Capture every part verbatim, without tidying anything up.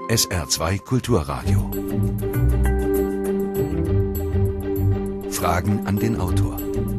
S R zwei Kulturradio. Fragen an den Autor.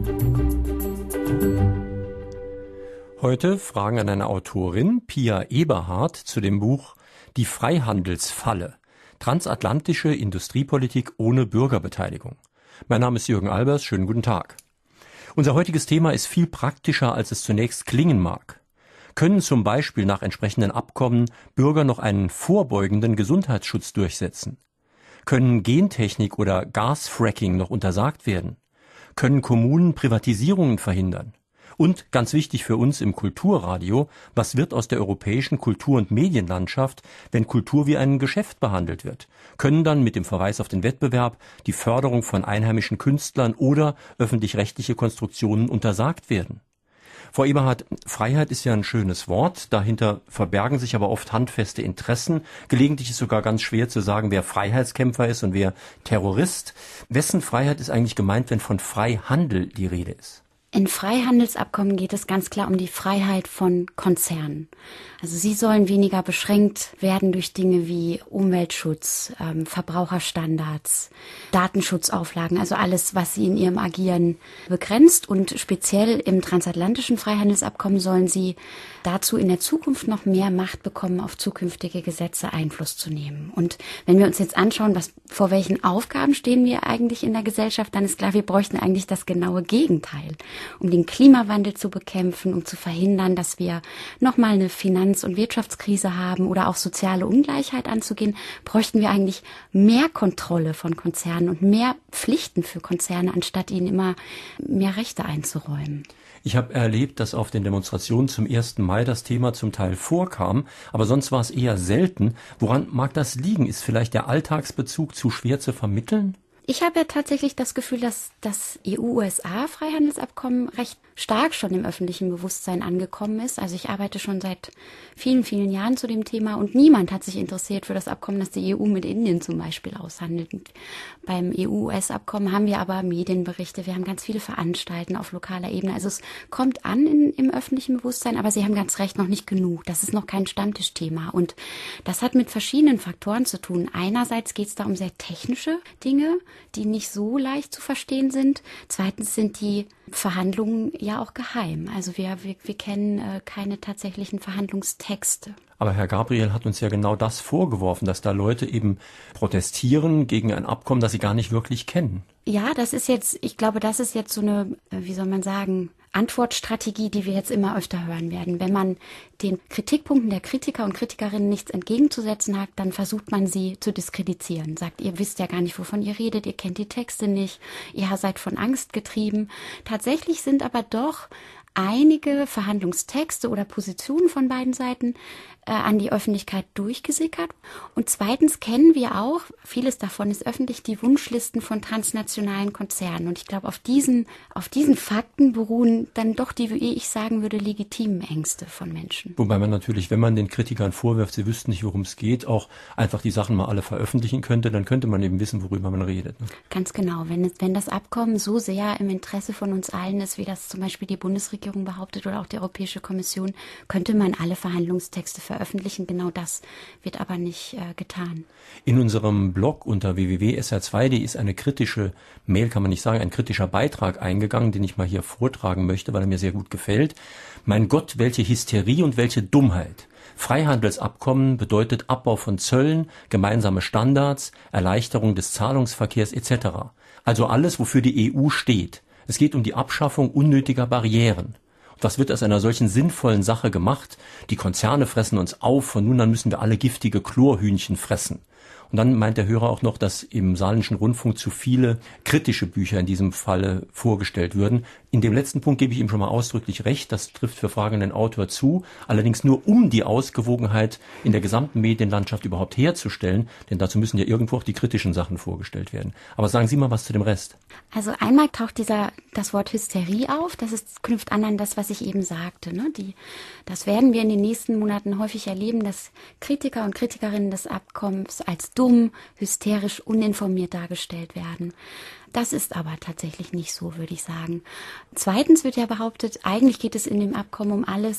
Heute Fragen an eine Autorin, Pia Eberhardt, zu dem Buch Die Freihandelsfalle. Transatlantische Industriepolitik ohne Bürgerbeteiligung. Mein Name ist Jürgen Albers, schönen guten Tag. Unser heutiges Thema ist viel praktischer, als es zunächst klingen mag. Können zum Beispiel nach entsprechenden Abkommen Bürger noch einen vorbeugenden Gesundheitsschutz durchsetzen? Können Gentechnik oder Gasfracking noch untersagt werden? Können Kommunen Privatisierungen verhindern? Und ganz wichtig für uns im Kulturradio, was wird aus der europäischen Kultur- und Medienlandschaft, wenn Kultur wie ein Geschäft behandelt wird? Können dann mit dem Verweis auf den Wettbewerb die Förderung von einheimischen Künstlern oder öffentlich-rechtliche Konstruktionen untersagt werden? Frau Eberhardt, Freiheit ist ja ein schönes Wort, dahinter verbergen sich aber oft handfeste Interessen. Gelegentlich ist sogar ganz schwer zu sagen, wer Freiheitskämpfer ist und wer Terrorist. Wessen Freiheit ist eigentlich gemeint, wenn von Freihandel die Rede ist? In Freihandelsabkommen geht es ganz klar um die Freiheit von Konzernen. Also sie sollen weniger beschränkt werden durch Dinge wie Umweltschutz, ähm, Verbraucherstandards, Datenschutzauflagen, also alles, was sie in ihrem Agieren begrenzt. Und speziell im transatlantischen Freihandelsabkommen sollen sie dazu in der Zukunft noch mehr Macht bekommen, auf zukünftige Gesetze Einfluss zu nehmen. Und wenn wir uns jetzt anschauen, was, vor welchen Aufgaben stehen wir eigentlich in der Gesellschaft, dann ist klar, wir bräuchten eigentlich das genaue Gegenteil. Um den Klimawandel zu bekämpfen, um zu verhindern, dass wir nochmal eine Finanz- und Wirtschaftskrise haben oder auch soziale Ungleichheit anzugehen, bräuchten wir eigentlich mehr Kontrolle von Konzernen und mehr Pflichten für Konzerne, anstatt ihnen immer mehr Rechte einzuräumen. Ich habe erlebt, dass auf den Demonstrationen zum ersten Mai das Thema zum Teil vorkam, aber sonst war es eher selten. Woran mag das liegen? Ist vielleicht der Alltagsbezug zu schwer zu vermitteln? Ich habe ja tatsächlich das Gefühl, dass das E U U S A-Freihandelsabkommen recht stark schon im öffentlichen Bewusstsein angekommen ist. Also ich arbeite schon seit vielen, vielen Jahren zu dem Thema und niemand hat sich interessiert für das Abkommen, das die E U mit Indien zum Beispiel aushandelt. Und beim E U U S-Abkommen haben wir aber Medienberichte, wir haben ganz viele Veranstaltungen auf lokaler Ebene. Also es kommt an in, im öffentlichen Bewusstsein, aber Sie haben ganz recht, noch nicht genug. Das ist noch kein Stammtischthema und das hat mit verschiedenen Faktoren zu tun. Einerseits geht es da um sehr technische Dinge, die nicht so leicht zu verstehen sind. Zweitens sind die Verhandlungen ja auch geheim. Also wir, wir, wir kennen äh, keine tatsächlichen Verhandlungstexte. Aber Herr Gabriel hat uns ja genau das vorgeworfen, dass da Leute eben protestieren gegen ein Abkommen, das sie gar nicht wirklich kennen. Ja, das ist jetzt, ich glaube, das ist jetzt so eine, wie soll man sagen, Antwortstrategie, die wir jetzt immer öfter hören werden. Wenn man den Kritikpunkten der Kritiker und Kritikerinnen nichts entgegenzusetzen hat, dann versucht man sie zu diskreditieren. Sagt, ihr wisst ja gar nicht, wovon ihr redet, ihr kennt die Texte nicht, ihr seid von Angst getrieben. Tatsächlich sind aber doch einige Verhandlungstexte oder Positionen von beiden Seiten äh, an die Öffentlichkeit durchgesickert. Und zweitens kennen wir auch, vieles davon ist öffentlich, die Wunschlisten von transnationalen Konzernen. Und ich glaube, auf diesen, auf diesen Fakten beruhen dann doch die, wie ich sagen würde, legitimen Ängste von Menschen. Wobei man natürlich, wenn man den Kritikern vorwirft, sie wüssten nicht, worum es geht, auch einfach die Sachen mal alle veröffentlichen könnte, dann könnte man eben wissen, worüber man redet. Ne? Ganz genau. Wenn, es, wenn das Abkommen so sehr im Interesse von uns allen ist, wie das zum Beispiel die Bundesregierung behauptet oder auch die Europäische Kommission, könnte man alle Verhandlungstexte veröffentlichen. Genau das wird aber nicht äh, getan. In unserem Blog unter w w w punkt s r zwei punkt d ist eine kritische Mail, kann man nicht sagen, ein kritischer Beitrag eingegangen, den ich mal hier vortragen möchte, weil er mir sehr gut gefällt. Mein Gott, welche Hysterie und welche Dummheit. Freihandelsabkommen bedeutet Abbau von Zöllen, gemeinsame Standards, Erleichterung des Zahlungsverkehrs et cetera. Also alles, wofür die E U steht. Es geht um die Abschaffung unnötiger Barrieren. Und was wird aus einer solchen sinnvollen Sache gemacht? Die Konzerne fressen uns auf, von nun an müssen wir alle giftige Chlorhühnchen fressen. Und dann meint der Hörer auch noch, dass im Saarländischen Rundfunk zu viele kritische Bücher in diesem Falle vorgestellt würden. In dem letzten Punkt gebe ich ihm schon mal ausdrücklich recht, das trifft für fragenden Autor zu, allerdings nur um die Ausgewogenheit in der gesamten Medienlandschaft überhaupt herzustellen, denn dazu müssen ja irgendwo auch die kritischen Sachen vorgestellt werden. Aber sagen Sie mal was zu dem Rest. Also einmal taucht dieser das Wort Hysterie auf, das ist, knüpft an an das, was ich eben sagte. Ne? Die, das werden wir in den nächsten Monaten häufig erleben, dass Kritiker und Kritikerinnen des Abkommens als dumm, hysterisch, uninformiert dargestellt werden. Das ist aber tatsächlich nicht so, würde ich sagen. Zweitens wird ja behauptet, eigentlich geht es in dem Abkommen um alles,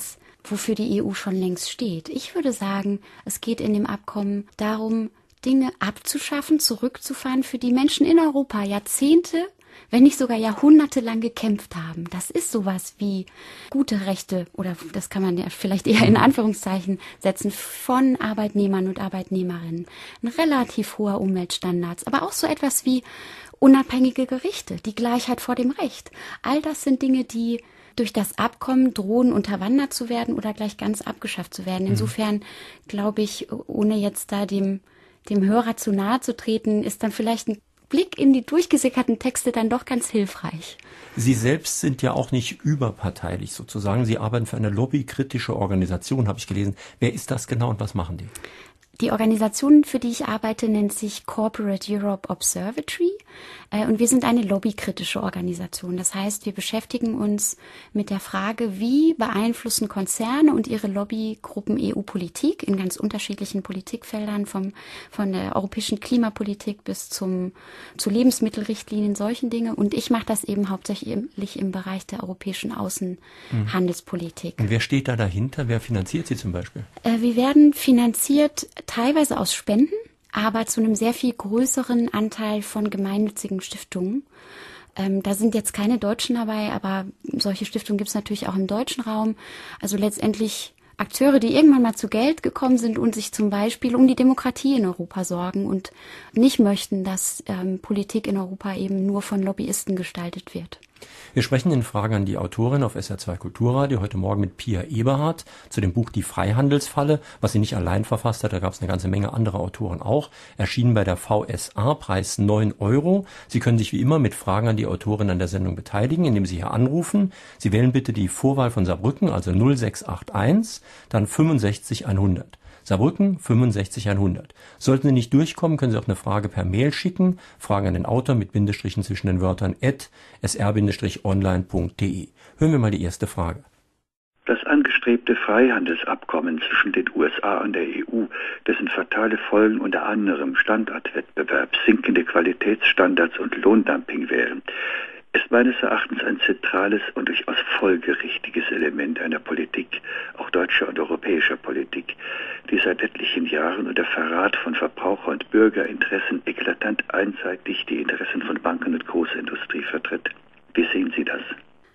wofür die E U schon längst steht. Ich würde sagen, es geht in dem Abkommen darum, Dinge abzuschaffen, zurückzufahren, für die Menschen in Europa Jahrzehnte, wenn nicht sogar Jahrhunderte lang gekämpft haben. Das ist sowas wie gute Rechte, oder das kann man ja vielleicht eher in Anführungszeichen setzen, von Arbeitnehmern und Arbeitnehmerinnen. Ein relativ hoher Umweltstandards, aber auch so etwas wie unabhängige Gerichte, die Gleichheit vor dem Recht. All das sind Dinge, die durch das Abkommen drohen, unterwandert zu werden oder gleich ganz abgeschafft zu werden. Insofern glaube ich, ohne jetzt da dem, dem Hörer zu nahe zu treten, ist dann vielleicht ein Blick in die durchgesickerten Texte dann doch ganz hilfreich. Sie selbst sind ja auch nicht überparteilich sozusagen. Sie arbeiten für eine lobbykritische Organisation, habe ich gelesen. Wer ist das genau und was machen die? Die Organisation, für die ich arbeite, nennt sich Corporate Europe Observatory äh, und wir sind eine lobbykritische Organisation. Das heißt, wir beschäftigen uns mit der Frage, wie beeinflussen Konzerne und ihre Lobbygruppen E U-Politik in ganz unterschiedlichen Politikfeldern, vom, von der europäischen Klimapolitik bis zum, zu Lebensmittelrichtlinien, solchen Dinge. Und ich mache das eben hauptsächlich im Bereich der europäischen Außenhandelspolitik. Und wer steht da dahinter? Wer finanziert Sie zum Beispiel? Äh, wir werden finanziert teilweise aus Spenden, aber zu einem sehr viel größeren Anteil von gemeinnützigen Stiftungen. Ähm, da sind jetzt keine Deutschen dabei, aber solche Stiftungen gibt es natürlich auch im deutschen Raum. Also letztendlich Akteure, die irgendwann mal zu Geld gekommen sind und sich zum Beispiel um die Demokratie in Europa sorgen und nicht möchten, dass ähm, Politik in Europa eben nur von Lobbyisten gestaltet wird. Wir sprechen in Frage an die Autorin auf S R zwei Kulturradio heute Morgen mit Pia Eberhardt zu dem Buch Die Freihandelsfalle, was sie nicht allein verfasst hat, da gab es eine ganze Menge anderer Autoren auch, erschienen bei der V S A, Preis neun Euro. Sie können sich wie immer mit Fragen an die Autorin an der Sendung beteiligen, indem Sie hier anrufen. Sie wählen bitte die Vorwahl von Saarbrücken, also null sechs acht eins, dann fünfundsechzig hundert. Saarbrücken fünfundsechzig hundert. Sollten Sie nicht durchkommen, können Sie auch eine Frage per Mail schicken. Fragen an den Autor mit Bindestrichen zwischen den Wörtern at s r online punkt d e. Hören wir mal die erste Frage. Das angestrebte Freihandelsabkommen zwischen den U S A und der E U, dessen fatale Folgen unter anderem Standortwettbewerb, sinkende Qualitätsstandards und Lohndumping wären, ist meines Erachtens ein zentrales und durchaus folgerichtiges Element einer Politik, auch deutscher und europäischer Politik, die seit etlichen Jahren unter Verrat von Verbraucher- und Bürgerinteressen eklatant einseitig die Interessen von Banken und Großindustrie vertritt. Wie sehen Sie das?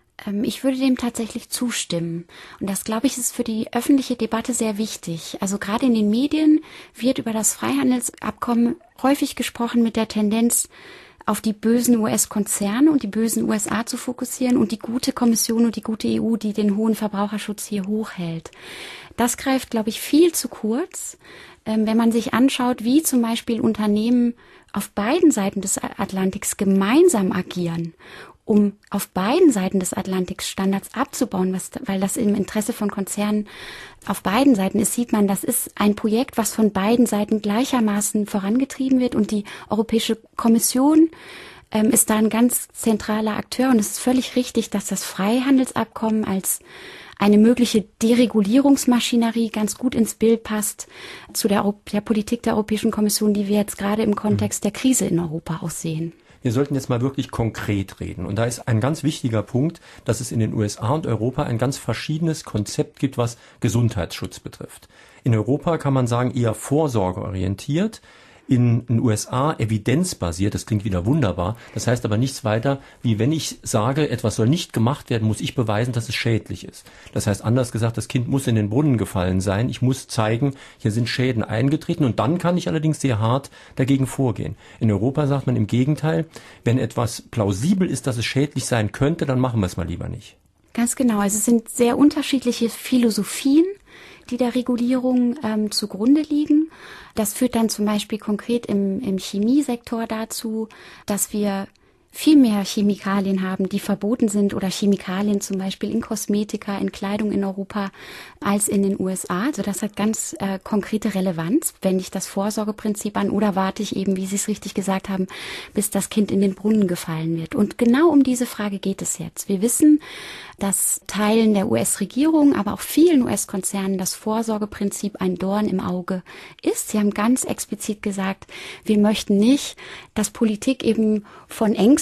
Ich würde dem tatsächlich zustimmen. Und das, glaube ich, ist für die öffentliche Debatte sehr wichtig. Also gerade in den Medien wird über das Freihandelsabkommen häufig gesprochen mit der Tendenz, auf die bösen U S-Konzerne und die bösen U S A zu fokussieren und die gute Kommission und die gute E U, die den hohen Verbraucherschutz hier hochhält. Das greift, glaube ich, viel zu kurz, wenn man sich anschaut, wie zum Beispiel Unternehmen auf beiden Seiten des Atlantiks gemeinsam agieren, um auf beiden Seiten des Atlantiks Standards abzubauen, was, weil das im Interesse von Konzernen auf beiden Seiten ist, sieht man, das ist ein Projekt, was von beiden Seiten gleichermaßen vorangetrieben wird und die Europäische Kommission ähm, ist da ein ganz zentraler Akteur und es ist völlig richtig, dass das Freihandelsabkommen als eine mögliche Deregulierungsmaschinerie ganz gut ins Bild passt zu der, der Politik der Europäischen Kommission, die wir jetzt gerade im Kontext der Krise in Europa auch sehen. Wir sollten jetzt mal wirklich konkret reden. Und da ist ein ganz wichtiger Punkt, dass es in den U S A und Europa ein ganz verschiedenes Konzept gibt, was Gesundheitsschutz betrifft. In Europa kann man sagen, eher vorsorgeorientiert. In den U S A evidenzbasiert, das klingt wieder wunderbar, das heißt aber nichts weiter, wie wenn ich sage, etwas soll nicht gemacht werden, muss ich beweisen, dass es schädlich ist. Das heißt, anders gesagt, das Kind muss in den Brunnen gefallen sein, ich muss zeigen, hier sind Schäden eingetreten und dann kann ich allerdings sehr hart dagegen vorgehen. In Europa sagt man im Gegenteil, wenn etwas plausibel ist, dass es schädlich sein könnte, dann machen wir es mal lieber nicht. Ganz genau, also es sind sehr unterschiedliche Philosophien, die der Regulierung ähm, zugrunde liegen. Das führt dann zum Beispiel konkret im, im Chemiesektor dazu, dass wir viel mehr Chemikalien haben, die verboten sind oder Chemikalien zum Beispiel in Kosmetika, in Kleidung in Europa als in den U S A. Also das hat ganz äh, konkrete Relevanz. Wende ich das Vorsorgeprinzip an oder warte ich eben, wie Sie es richtig gesagt haben, bis das Kind in den Brunnen gefallen wird. Und genau um diese Frage geht es jetzt. Wir wissen, dass Teilen der U S-Regierung, aber auch vielen U S-Konzernen das Vorsorgeprinzip ein Dorn im Auge ist. Sie haben ganz explizit gesagt, wir möchten nicht, dass Politik eben von Ängsten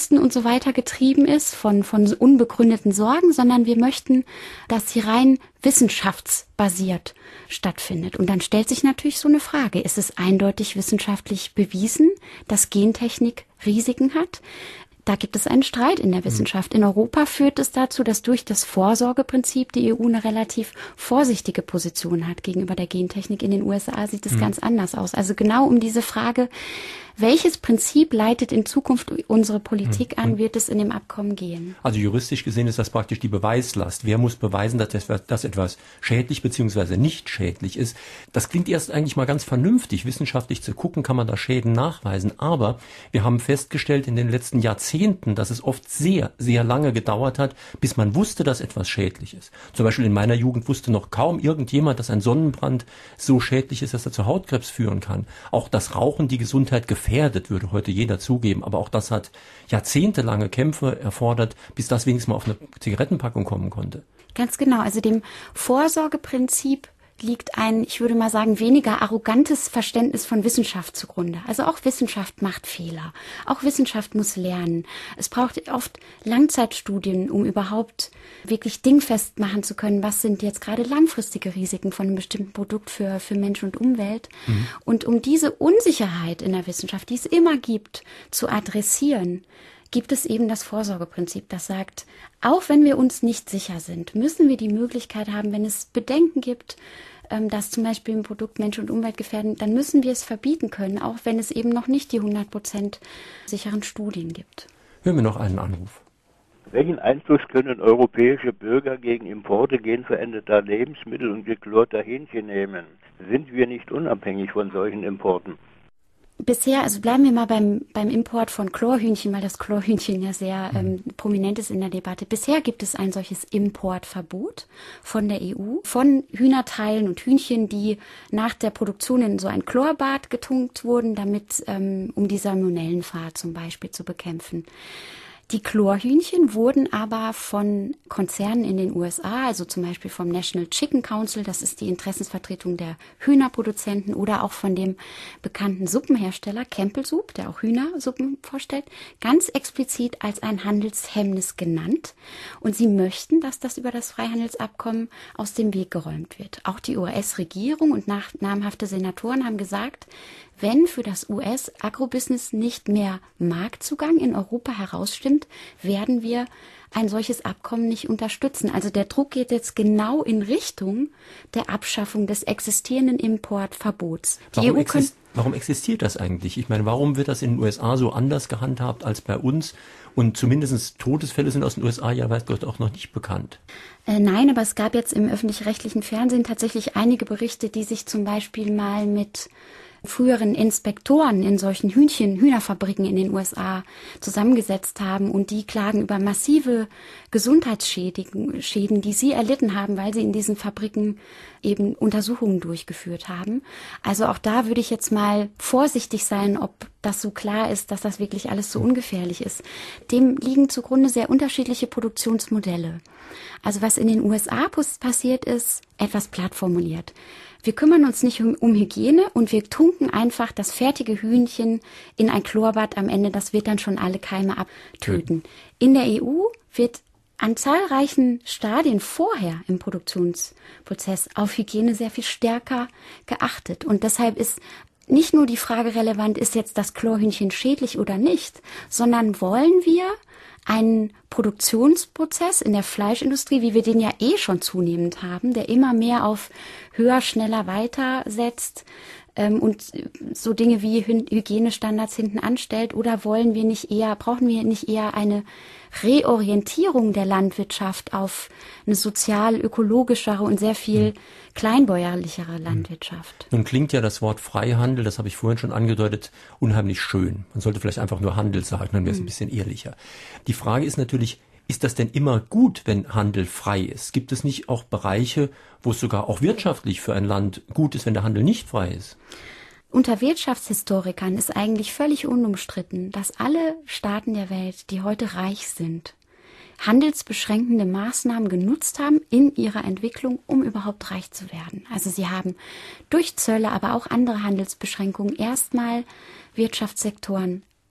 Ängsten und so weiter getrieben ist, von, von unbegründeten Sorgen, sondern wir möchten, dass sie rein wissenschaftsbasiert stattfindet. Und dann stellt sich natürlich so eine Frage, ist es eindeutig wissenschaftlich bewiesen, dass Gentechnik Risiken hat? Da gibt es einen Streit in der Wissenschaft. In Europa führt es dazu, dass durch das Vorsorgeprinzip die E U eine relativ vorsichtige Position hat gegenüber der Gentechnik. In den U S A sieht es mhm. ganz anders aus. Also genau um diese Frage, welches Prinzip leitet in Zukunft unsere Politik an, wird es in dem Abkommen gehen? Also juristisch gesehen ist das praktisch die Beweislast. Wer muss beweisen, dass, das, dass etwas schädlich bzw. nicht schädlich ist? Das klingt erst eigentlich mal ganz vernünftig. Wissenschaftlich zu gucken, kann man da Schäden nachweisen. Aber wir haben festgestellt in den letzten Jahrzehnten, dass es oft sehr, sehr lange gedauert hat, bis man wusste, dass etwas schädlich ist. Zum Beispiel in meiner Jugend wusste noch kaum irgendjemand, dass ein Sonnenbrand so schädlich ist, dass er zu Hautkrebs führen kann. Auch das Rauchen die Gesundheit gefährdet. Gefährdet, würde heute jeder zugeben. Aber auch das hat jahrzehntelange Kämpfe erfordert, bis das wenigstens mal auf eine Zigarettenpackung kommen konnte. Ganz genau. Also dem Vorsorgeprinzip liegt ein, ich würde mal sagen, weniger arrogantes Verständnis von Wissenschaft zugrunde. Also auch Wissenschaft macht Fehler. Auch Wissenschaft muss lernen. Es braucht oft Langzeitstudien, um überhaupt wirklich dingfest machen zu können, was sind jetzt gerade langfristige Risiken von einem bestimmten Produkt für, für Mensch und Umwelt. Mhm. Und um diese Unsicherheit in der Wissenschaft, die es immer gibt, zu adressieren, gibt es eben das Vorsorgeprinzip, das sagt, auch wenn wir uns nicht sicher sind, müssen wir die Möglichkeit haben, wenn es Bedenken gibt, dass zum Beispiel ein Produkt Mensch und Umwelt gefährden, dann müssen wir es verbieten können, auch wenn es eben noch nicht die hundert Prozent sicheren Studien gibt. Hören wir noch einen Anruf. Welchen Einfluss können europäische Bürger gegen Importe genveränderter Lebensmittel und geklorter Hähnchen nehmen? Sind wir nicht unabhängig von solchen Importen? Bisher, also bleiben wir mal beim, beim Import von Chlorhühnchen, weil das Chlorhühnchen ja sehr ähm, prominent ist in der Debatte. Bisher gibt es ein solches Importverbot von der E U von Hühnerteilen und Hühnchen, die nach der Produktion in so ein Chlorbad getunkt wurden, damit ähm, um die Salmonellenfahrt zum Beispiel zu bekämpfen. Die Chlorhühnchen wurden aber von Konzernen in den U S A, also zum Beispiel vom National Chicken Council, das ist die Interessensvertretung der Hühnerproduzenten, oder auch von dem bekannten Suppenhersteller Campbell Soup, der auch Hühnersuppen vorstellt, ganz explizit als ein Handelshemmnis genannt. Und sie möchten, dass das über das Freihandelsabkommen aus dem Weg geräumt wird. Auch die U S-Regierung und nach, namhafte Senatoren haben gesagt, wenn für das U S-Agrobusiness nicht mehr Marktzugang in Europa herausstimmt, werden wir ein solches Abkommen nicht unterstützen. Also der Druck geht jetzt genau in Richtung der Abschaffung des existierenden Importverbots. Warum, exist- warum existiert das eigentlich? Ich meine, warum wird das in den U S A so anders gehandhabt als bei uns? Und zumindest Todesfälle sind aus den U S A ja, weiß Gott, auch noch nicht bekannt. Äh, nein, aber es gab jetzt im öffentlich-rechtlichen Fernsehen tatsächlich einige Berichte, die sich zum Beispiel mal mit früheren Inspektoren in solchen Hühnchen, Hühnerfabriken in den U S A zusammengesetzt haben, und die klagen über massive Gesundheitsschäden, Schäden, die sie erlitten haben, weil sie in diesen Fabriken eben Untersuchungen durchgeführt haben. Also auch da würde ich jetzt mal vorsichtig sein, ob das so klar ist, dass das wirklich alles so ungefährlich ist. Dem liegen zugrunde sehr unterschiedliche Produktionsmodelle. Also was in den U S A passiert ist, etwas platt formuliert. Wir kümmern uns nicht um, um Hygiene und wir tunken einfach das fertige Hühnchen in ein Chlorbad am Ende. Das wird dann schon alle Keime abtöten. In der E U wird an zahlreichen Stadien vorher im Produktionsprozess auf Hygiene sehr viel stärker geachtet. Und deshalb ist nicht nur die Frage relevant, ist jetzt das Chlorhühnchen schädlich oder nicht, sondern wollen wir einen Produktionsprozess in der Fleischindustrie, wie wir den ja eh schon zunehmend haben, der immer mehr auf höher, schneller, weiter setzt ähm, und so Dinge wie Hy- Hygienestandards hinten anstellt, oder wollen wir nicht eher, brauchen wir nicht eher eine Reorientierung der Landwirtschaft auf eine sozial ökologischere und sehr viel kleinbäuerlichere Landwirtschaft? Nun klingt ja das Wort Freihandel, das habe ich vorhin schon angedeutet, unheimlich schön. Man sollte vielleicht einfach nur Handel sagen, dann wäre es ein bisschen ehrlicher. Die Frage ist natürlich, ist das denn immer gut, wenn Handel frei ist? Gibt es nicht auch Bereiche, wo es sogar auch wirtschaftlich für ein Land gut ist, wenn der Handel nicht frei ist? Unter Wirtschaftshistorikern ist eigentlich völlig unumstritten, dass alle Staaten der Welt, die heute reich sind, handelsbeschränkende Maßnahmen genutzt haben in ihrer Entwicklung, um überhaupt reich zu werden. Also sie haben durch Zölle, aber auch andere Handelsbeschränkungen erstmal Wirtschaftssektoren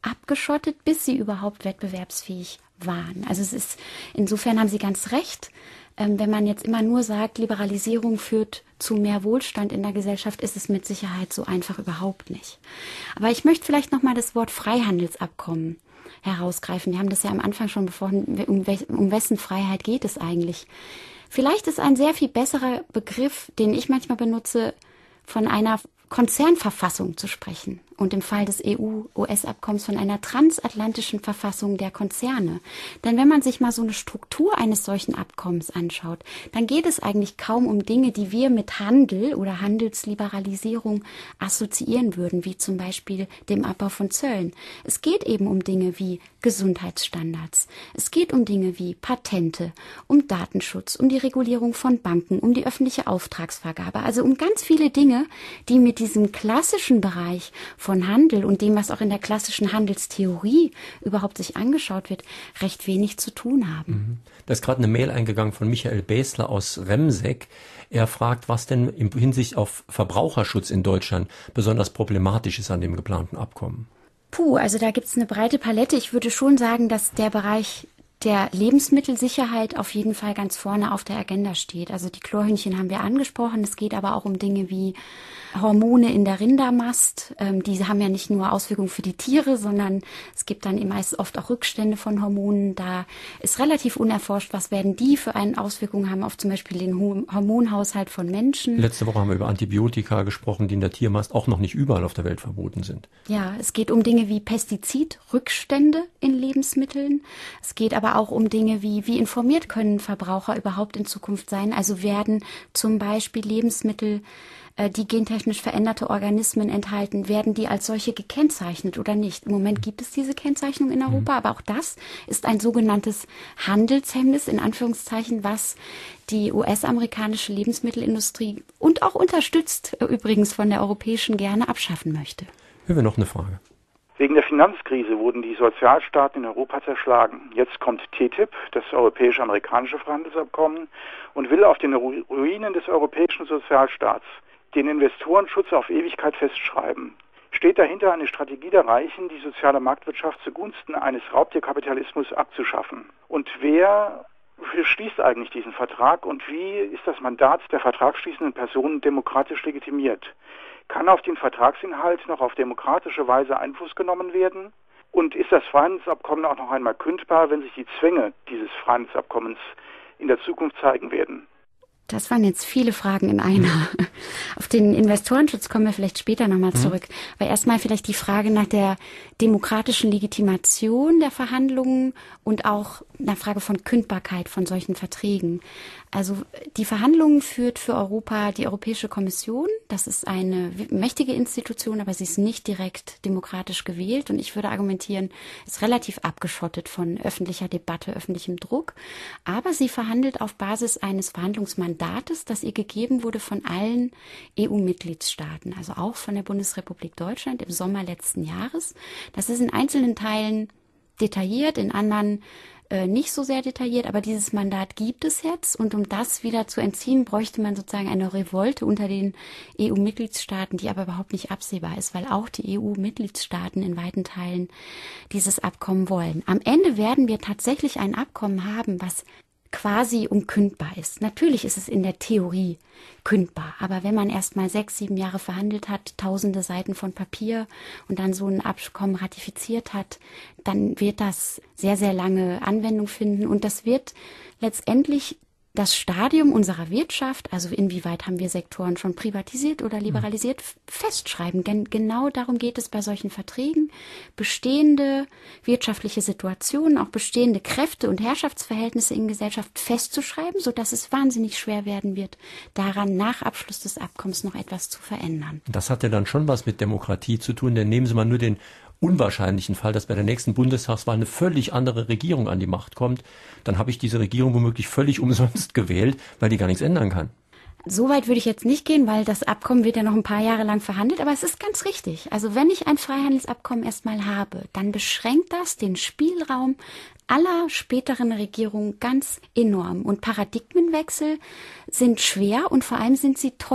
abgeschottet, bis sie überhaupt wettbewerbsfähig waren. Also es ist, insofern haben Sie ganz recht. Ähm, wenn man jetzt immer nur sagt, Liberalisierung führt zu mehr Wohlstand in der Gesellschaft, ist es mit Sicherheit so einfach überhaupt nicht. Aber ich möchte vielleicht nochmal das Wort Freihandelsabkommen herausgreifen. Wir haben das ja am Anfang schon besprochen, um, um wessen Freiheit geht es eigentlich? Vielleicht ist ein sehr viel besserer Begriff, den ich manchmal benutze, von einer Konzernverfassung zu sprechen und im Fall des E U-U S-Abkommens von einer transatlantischen Verfassung der Konzerne. Denn wenn man sich mal so eine Struktur eines solchen Abkommens anschaut, dann geht es eigentlich kaum um Dinge, die wir mit Handel oder Handelsliberalisierung assoziieren würden, wie zum Beispiel dem Abbau von Zöllen. Es geht eben um Dinge wie Gesundheitsstandards. Es geht um Dinge wie Patente, um Datenschutz, um die Regulierung von Banken, um die öffentliche Auftragsvergabe, also um ganz viele Dinge, die mit diesem klassischen Bereich von Handel und dem, was auch in der klassischen Handelstheorie überhaupt sich angeschaut wird, recht wenig zu tun haben. Da ist gerade eine Mail eingegangen von Michael Bäsler aus Remseck. Er fragt, was denn in Hinsicht auf Verbraucherschutz in Deutschland besonders problematisch ist an dem geplanten Abkommen. Puh, also da gibt es eine breite Palette. Ich würde schon sagen, dass der Bereich der Lebensmittelsicherheit auf jeden Fall ganz vorne auf der Agenda steht. Also die Chlorhühnchen haben wir angesprochen. Es geht aber auch um Dinge wie Hormone in der Rindermast. Ähm, die haben ja nicht nur Auswirkungen für die Tiere, sondern es gibt dann meist oft auch Rückstände von Hormonen. Da ist relativ unerforscht, was werden die für eine Auswirkungen haben auf zum Beispiel den Hormonhaushalt von Menschen. Letzte Woche haben wir über Antibiotika gesprochen, die in der Tiermast auch noch nicht überall auf der Welt verboten sind. Ja, es geht um Dinge wie Pestizidrückstände in Lebensmitteln. Es geht aber auch um Dinge wie, wie informiert können Verbraucher überhaupt in Zukunft sein? Also werden zum Beispiel Lebensmittel, äh, die gentechnisch veränderte Organismen enthalten, werden die als solche gekennzeichnet oder nicht? Im Moment gibt es diese Kennzeichnung in Europa, mhm. aber auch das ist ein sogenanntes Handelshemmnis, in Anführungszeichen, was die U S-amerikanische Lebensmittelindustrie und auch unterstützt äh, übrigens von der europäischen gerne abschaffen möchte. Hören wir noch eine Frage. Wegen der Finanzkrise wurden die Sozialstaaten in Europa zerschlagen. Jetzt kommt T T I P, das europäisch-amerikanische Freihandelsabkommen, und will auf den Ruinen des europäischen Sozialstaats den Investorenschutz auf Ewigkeit festschreiben. Steht dahinter eine Strategie der Reichen, die soziale Marktwirtschaft zugunsten eines Raubtierkapitalismus abzuschaffen? Und wer schließt eigentlich diesen Vertrag und wie ist das Mandat der vertragsschließenden Personen demokratisch legitimiert? Kann auf den Vertragsinhalt noch auf demokratische Weise Einfluss genommen werden? Und ist das Freihandelsabkommen auch noch einmal kündbar, wenn sich die Zwänge dieses Freihandelsabkommens in der Zukunft zeigen werden? Das waren jetzt viele Fragen in einer. Auf den Investorenschutz kommen wir vielleicht später nochmal zurück. Mhm. Aber erstmal vielleicht die Frage nach der demokratischen Legitimation der Verhandlungen und auch nach Frage von Kündbarkeit von solchen Verträgen. Also die Verhandlungen führt für Europa die Europäische Kommission. Das ist eine mächtige Institution, aber sie ist nicht direkt demokratisch gewählt. Und ich würde argumentieren, ist relativ abgeschottet von öffentlicher Debatte, öffentlichem Druck. Aber sie verhandelt auf Basis eines Verhandlungsmandates, das ihr gegeben wurde von allen E U-Mitgliedstaaten, also auch von der Bundesrepublik Deutschland im Sommer letzten Jahres. Das ist in einzelnen Teilen detailliert, in anderen äh, nicht so sehr detailliert, aber dieses Mandat gibt es jetzt und um das wieder zu entziehen, bräuchte man sozusagen eine Revolte unter den E U-Mitgliedstaaten, die aber überhaupt nicht absehbar ist, weil auch die E U-Mitgliedstaaten in weiten Teilen dieses Abkommen wollen. Am Ende werden wir tatsächlich ein Abkommen haben, was quasi unkündbar ist. Natürlich ist es in der Theorie kündbar, aber wenn man erst mal sechs, sieben Jahre verhandelt hat, tausende Seiten von Papier und dann so ein Abkommen ratifiziert hat, dann wird das sehr, sehr lange Anwendung finden und das wird letztendlich das Stadium unserer Wirtschaft, also inwieweit haben wir Sektoren schon privatisiert oder liberalisiert, festschreiben. Denn genau darum geht es bei solchen Verträgen, bestehende wirtschaftliche Situationen, auch bestehende Kräfte und Herrschaftsverhältnisse in Gesellschaft festzuschreiben, sodass es wahnsinnig schwer werden wird, daran nach Abschluss des Abkommens noch etwas zu verändern. Das hat ja dann schon was mit Demokratie zu tun, denn nehmen Sie mal nur den unwahrscheinlichen Fall, dass bei der nächsten Bundestagswahl eine völlig andere Regierung an die Macht kommt, dann habe ich diese Regierung womöglich völlig umsonst gewählt, weil die gar nichts ändern kann. So weit würde ich jetzt nicht gehen, weil das Abkommen wird ja noch ein paar Jahre lang verhandelt, aber es ist ganz richtig. Also wenn ich ein Freihandelsabkommen erstmal habe, dann beschränkt das den Spielraum aller späteren Regierungen ganz enorm. Und Paradigmenwechsel sind schwer und vor allem sind sie teuer.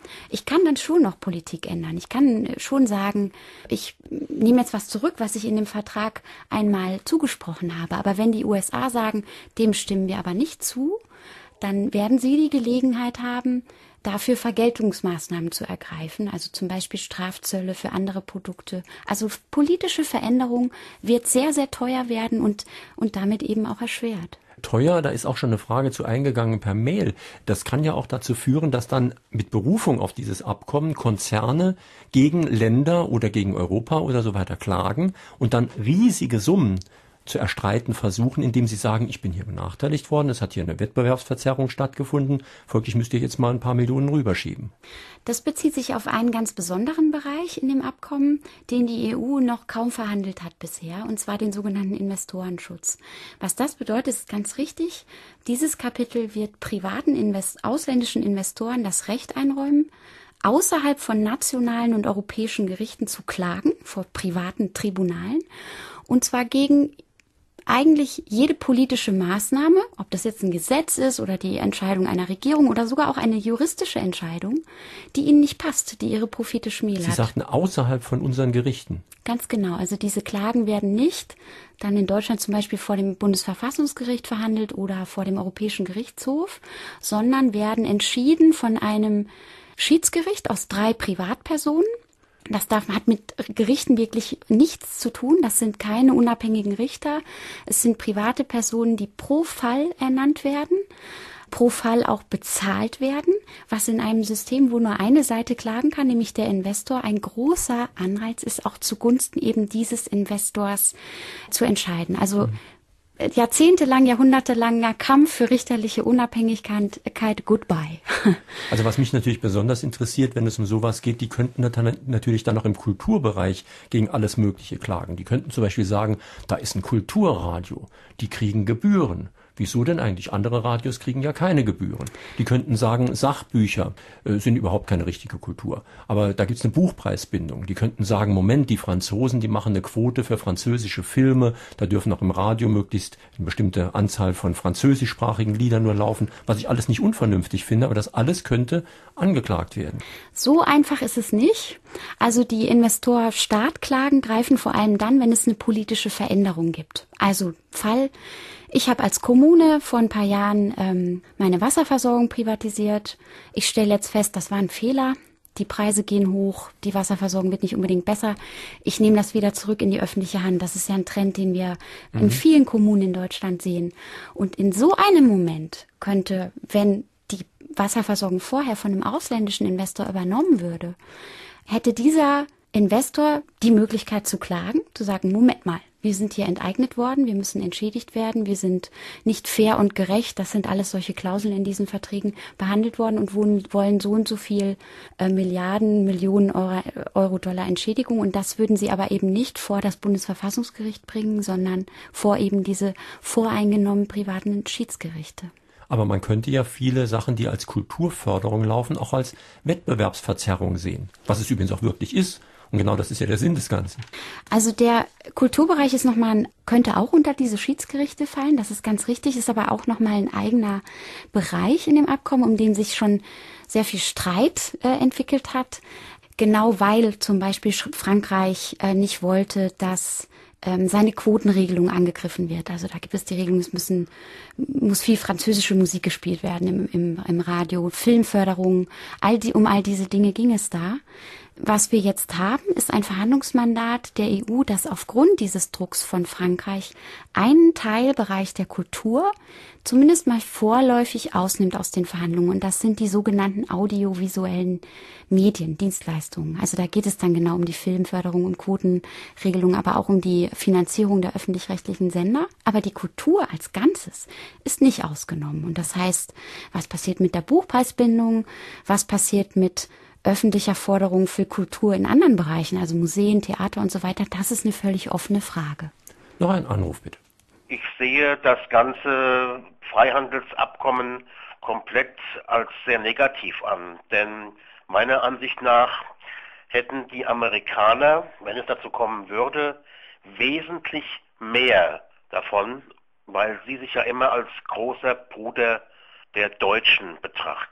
Ich kann dann schon noch Politik ändern. Ich kann schon sagen, ich nehme jetzt was zurück, was ich in dem Vertrag einmal zugesprochen habe. Aber wenn die U S A sagen, dem stimmen wir aber nicht zu, dann werden sie die Gelegenheit haben, dafür Vergeltungsmaßnahmen zu ergreifen, also zum Beispiel Strafzölle für andere Produkte. Also politische Veränderung wird sehr, sehr teuer werden und, und damit eben auch erschwert. Teuer, da ist auch schon eine Frage zu eingegangen per Mail. Das kann ja auch dazu führen, dass dann mit Berufung auf dieses Abkommen Konzerne gegen Länder oder gegen Europa oder so weiter klagen und dann riesige Summen zu erstreiten versuchen, indem sie sagen, ich bin hier benachteiligt worden, es hat hier eine Wettbewerbsverzerrung stattgefunden, folglich müsst ihr jetzt mal ein paar Millionen rüberschieben. Das bezieht sich auf einen ganz besonderen Bereich in dem Abkommen, den die E U noch kaum verhandelt hat bisher, und zwar den sogenannten Investorenschutz. Was das bedeutet, ist ganz richtig. Dieses Kapitel wird privaten Invest- ausländischen Investoren das Recht einräumen, außerhalb von nationalen und europäischen Gerichten zu klagen, vor privaten Tribunalen, und zwar gegen eigentlich jede politische Maßnahme, ob das jetzt ein Gesetz ist oder die Entscheidung einer Regierung oder sogar auch eine juristische Entscheidung, die ihnen nicht passt, die ihre Profite schmälert. Sie sagten außerhalb von unseren Gerichten. Ganz genau. Also diese Klagen werden nicht dann in Deutschland zum Beispiel vor dem Bundesverfassungsgericht verhandelt oder vor dem Europäischen Gerichtshof, sondern werden entschieden von einem Schiedsgericht aus drei Privatpersonen. Das darf, hat mit Gerichten wirklich nichts zu tun. Das sind keine unabhängigen Richter. Es sind private Personen, die pro Fall ernannt werden, pro Fall auch bezahlt werden, was in einem System, wo nur eine Seite klagen kann, nämlich der Investor, ein großer Anreiz ist, auch zugunsten eben dieses Investors zu entscheiden. Also mhm. jahrzehntelang, jahrhundertelanger Kampf für richterliche Unabhängigkeit, goodbye. Also was mich natürlich besonders interessiert, wenn es um sowas geht, die könnten natürlich dann auch im Kulturbereich gegen alles Mögliche klagen. Die könnten zum Beispiel sagen, da ist ein Kulturradio, die kriegen Gebühren. Wieso denn eigentlich? Andere Radios kriegen ja keine Gebühren. Die könnten sagen, Sachbücher äh, sind überhaupt keine richtige Kultur. Aber da gibt's eine Buchpreisbindung. Die könnten sagen, Moment, die Franzosen, die machen eine Quote für französische Filme. Da dürfen auch im Radio möglichst eine bestimmte Anzahl von französischsprachigen Liedern nur laufen. Was ich alles nicht unvernünftig finde, aber das alles könnte angeklagt werden. So einfach ist es nicht. Also die Investor-Staat-Klagen greifen vor allem dann, wenn es eine politische Veränderung gibt. Also Fall, ich habe als Kommune vor ein paar Jahren ähm, meine Wasserversorgung privatisiert. Ich stelle jetzt fest, das war ein Fehler. Die Preise gehen hoch, die Wasserversorgung wird nicht unbedingt besser. Ich nehme das wieder zurück in die öffentliche Hand. Das ist ja ein Trend, den wir mhm. in vielen Kommunen in Deutschland sehen. Und in so einem Moment könnte, wenn die Wasserversorgung vorher von einem ausländischen Investor übernommen würde, hätte dieser Investor die Möglichkeit zu klagen, zu sagen, Moment mal, wir sind hier enteignet worden, wir müssen entschädigt werden, wir sind nicht fair und gerecht, das sind alles solche Klauseln in diesen Verträgen behandelt worden und wollen so und so viel äh, Milliarden, Millionen Euro, Euro, Dollar Entschädigung, und das würden sie aber eben nicht vor das Bundesverfassungsgericht bringen, sondern vor eben diese voreingenommenen privaten Schiedsgerichte. Aber man könnte ja viele Sachen, die als Kulturförderung laufen, auch als Wettbewerbsverzerrung sehen, was es übrigens auch wirklich ist. Und genau das ist ja der Sinn des Ganzen. Also der Kulturbereich ist nochmal, könnte auch unter diese Schiedsgerichte fallen, das ist ganz richtig, ist aber auch nochmal ein eigener Bereich in dem Abkommen, um den sich schon sehr viel Streit äh, entwickelt hat. Genau weil zum Beispiel Frankreich äh, nicht wollte, dass ähm, seine Quotenregelung angegriffen wird. Also da gibt es die Regelung, es müssen, muss viel französische Musik gespielt werden im, im, im Radio, Filmförderung, all die, um all diese Dinge ging es da. Was wir jetzt haben, ist ein Verhandlungsmandat der E U, das aufgrund dieses Drucks von Frankreich einen Teilbereich der Kultur zumindest mal vorläufig ausnimmt aus den Verhandlungen. Und das sind die sogenannten audiovisuellen Medien, Dienstleistungen. Also da geht es dann genau um die Filmförderung und Quotenregelung, aber auch um die Finanzierung der öffentlich-rechtlichen Sender. Aber die Kultur als Ganzes ist nicht ausgenommen. Und das heißt, was passiert mit der Buchpreisbindung? Was passiert mit öffentlicher Forderung für Kultur in anderen Bereichen, also Museen, Theater und so weiter, das ist eine völlig offene Frage. Noch ein Anruf, bitte. Ich sehe das ganze Freihandelsabkommen komplett als sehr negativ an, denn meiner Ansicht nach hätten die Amerikaner, wenn es dazu kommen würde, wesentlich mehr davon, weil sie sich ja immer als großer Bruder der Deutschen betrachten.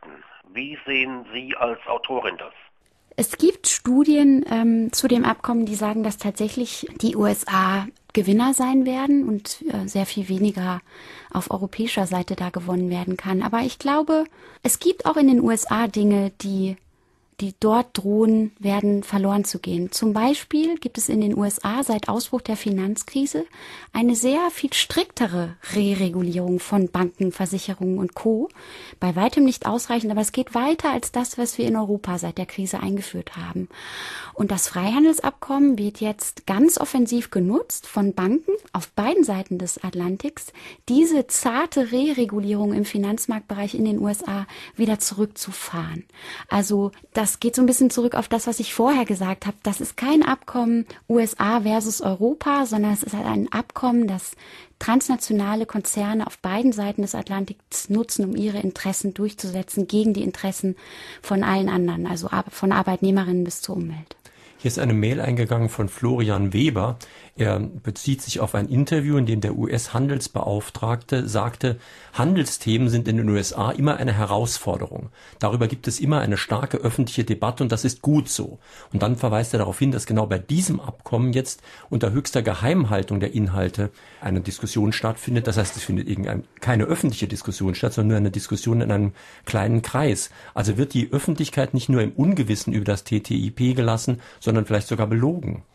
Wie sehen Sie als Autorin das? Es gibt Studien ähm, zu dem Abkommen, die sagen, dass tatsächlich die U S A Gewinner sein werden und äh, sehr viel weniger auf europäischer Seite da gewonnen werden kann. Aber ich glaube, es gibt auch in den U S A Dinge, die die dort drohen, werden verloren zu gehen. Zum Beispiel gibt es in den U S A seit Ausbruch der Finanzkrise eine sehr viel striktere Re-Regulierung von Banken, Versicherungen und Co. Bei weitem nicht ausreichend, aber es geht weiter als das, was wir in Europa seit der Krise eingeführt haben. Und das Freihandelsabkommen wird jetzt ganz offensiv genutzt von Banken auf beiden Seiten des Atlantiks, diese zarte Re-Regulierung im Finanzmarktbereich in den U S A wieder zurückzufahren. Also das Das geht so ein bisschen zurück auf das, was ich vorher gesagt habe. Das ist kein Abkommen U S A versus Europa, sondern es ist halt ein Abkommen, das transnationale Konzerne auf beiden Seiten des Atlantiks nutzen, um ihre Interessen durchzusetzen gegen die Interessen von allen anderen, also von Arbeitnehmerinnen bis zur Umwelt. Hier ist eine Mail eingegangen von Florian Weber. Er bezieht sich auf ein Interview, in dem der U S-Handelsbeauftragte sagte, Handelsthemen sind in den U S A immer eine Herausforderung. Darüber gibt es immer eine starke öffentliche Debatte und das ist gut so. Und dann verweist er darauf hin, dass genau bei diesem Abkommen jetzt unter höchster Geheimhaltung der Inhalte eine Diskussion stattfindet. Das heißt, es findet irgendein, keine öffentliche Diskussion statt, sondern nur eine Diskussion in einem kleinen Kreis. Also wird die Öffentlichkeit nicht nur im Ungewissen über das T T I P gelassen, sondern vielleicht sogar belogen.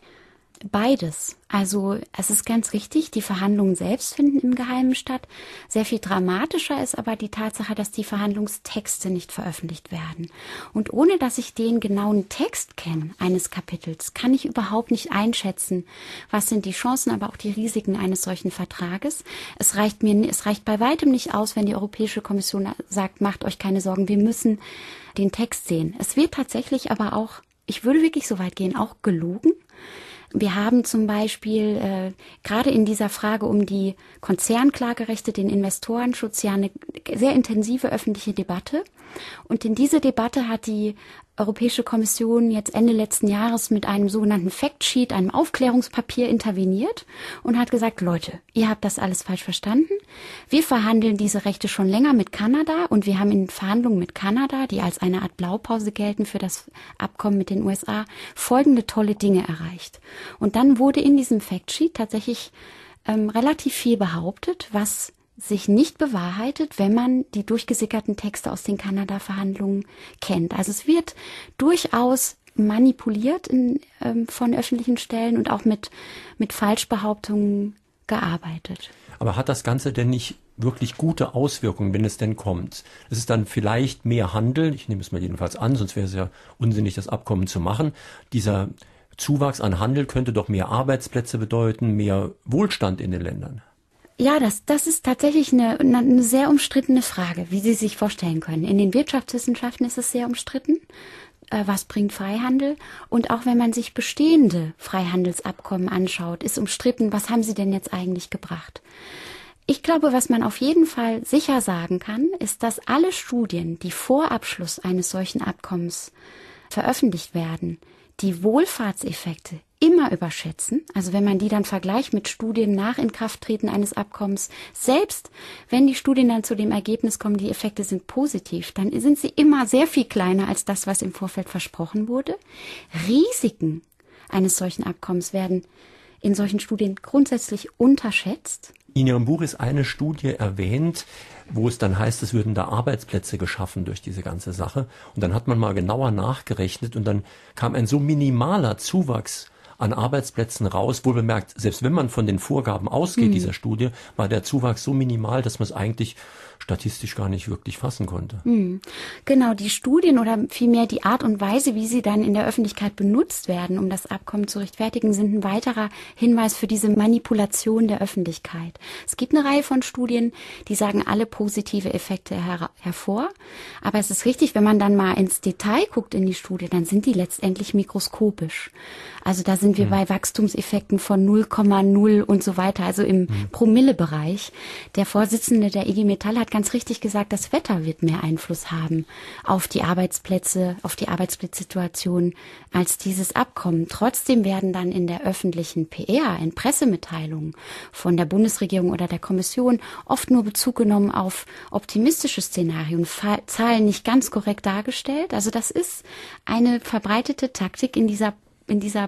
Beides. Also es ist ganz richtig, die Verhandlungen selbst finden im Geheimen statt. Sehr viel dramatischer ist aber die Tatsache, dass die Verhandlungstexte nicht veröffentlicht werden. Und ohne dass ich den genauen Text kenne eines Kapitels, kann ich überhaupt nicht einschätzen, was sind die Chancen, aber auch die Risiken eines solchen Vertrages. Es reicht mir, es reicht bei weitem nicht aus, wenn die Europäische Kommission sagt, macht euch keine Sorgen, wir müssen den Text sehen. Es wird tatsächlich aber auch, ich würde wirklich so weit gehen, auch gelogen. Wir haben zum Beispiel äh, gerade in dieser Frage um die Konzernklagerechte, den Investorenschutz ja eine sehr intensive öffentliche Debatte. Und in diese Debatte hat die Europäische Kommission jetzt Ende letzten Jahres mit einem sogenannten Factsheet, einem Aufklärungspapier interveniert und hat gesagt, Leute, ihr habt das alles falsch verstanden. Wir verhandeln diese Rechte schon länger mit Kanada und wir haben in Verhandlungen mit Kanada, die als eine Art Blaupause gelten für das Abkommen mit den U S A, folgende tolle Dinge erreicht. Und dann wurde in diesem Factsheet tatsächlich ähm, relativ viel behauptet, was sich nicht bewahrheitet, wenn man die durchgesickerten Texte aus den Kanada-Verhandlungen kennt. Also es wird durchaus manipuliert in, ähm, von öffentlichen Stellen und auch mit, mit Falschbehauptungen gearbeitet. Aber hat das Ganze denn nicht wirklich gute Auswirkungen, wenn es denn kommt? Es ist dann vielleicht mehr Handel, ich nehme es mal jedenfalls an, sonst wäre es ja unsinnig, das Abkommen zu machen. Dieser Zuwachs an Handel könnte doch mehr Arbeitsplätze bedeuten, mehr Wohlstand in den Ländern. Ja, das, das ist tatsächlich eine, eine sehr umstrittene Frage, wie Sie sich vorstellen können. In den Wirtschaftswissenschaften ist es sehr umstritten. Äh, was bringt Freihandel? Und auch wenn man sich bestehende Freihandelsabkommen anschaut, ist umstritten, was haben sie denn jetzt eigentlich gebracht? Ich glaube, was man auf jeden Fall sicher sagen kann, ist, dass alle Studien, die vor Abschluss eines solchen Abkommens veröffentlicht werden, die Wohlfahrtseffekte immer überschätzen. Also wenn man die dann vergleicht mit Studien nach Inkrafttreten eines Abkommens, selbst wenn die Studien dann zu dem Ergebnis kommen, die Effekte sind positiv, dann sind sie immer sehr viel kleiner als das, was im Vorfeld versprochen wurde. Risiken eines solchen Abkommens werden in solchen Studien grundsätzlich unterschätzt. In Ihrem Buch ist eine Studie erwähnt, wo es dann heißt, es würden da Arbeitsplätze geschaffen durch diese ganze Sache. Und dann hat man mal genauer nachgerechnet und dann kam ein so minimaler Zuwachs an Arbeitsplätzen raus, wohl bemerkt, selbst wenn man von den Vorgaben ausgeht, hm. dieser Studie, war der Zuwachs so minimal, dass man es eigentlich statistisch gar nicht wirklich fassen konnte. Hm. Genau, die Studien oder vielmehr die Art und Weise, wie sie dann in der Öffentlichkeit benutzt werden, um das Abkommen zu rechtfertigen, sind ein weiterer Hinweis für diese Manipulation der Öffentlichkeit. Es gibt eine Reihe von Studien, die sagen alle positive Effekte her- hervor. Aber es ist richtig, wenn man dann mal ins Detail guckt in die Studie, dann sind die letztendlich mikroskopisch. Also da sind wir hm. bei Wachstumseffekten von null Komma null und so weiter, also im hm. Promillebereich. Der Vorsitzende der I G Metall hat hat ganz richtig gesagt, das Wetter wird mehr Einfluss haben auf die Arbeitsplätze, auf die Arbeitsplatzsituation als dieses Abkommen. Trotzdem werden dann in der öffentlichen P R, in Pressemitteilungen von der Bundesregierung oder der Kommission oft nur Bezug genommen auf optimistische Szenarien, Zahlen nicht ganz korrekt dargestellt. Also das ist eine verbreitete Taktik in dieser, in dieser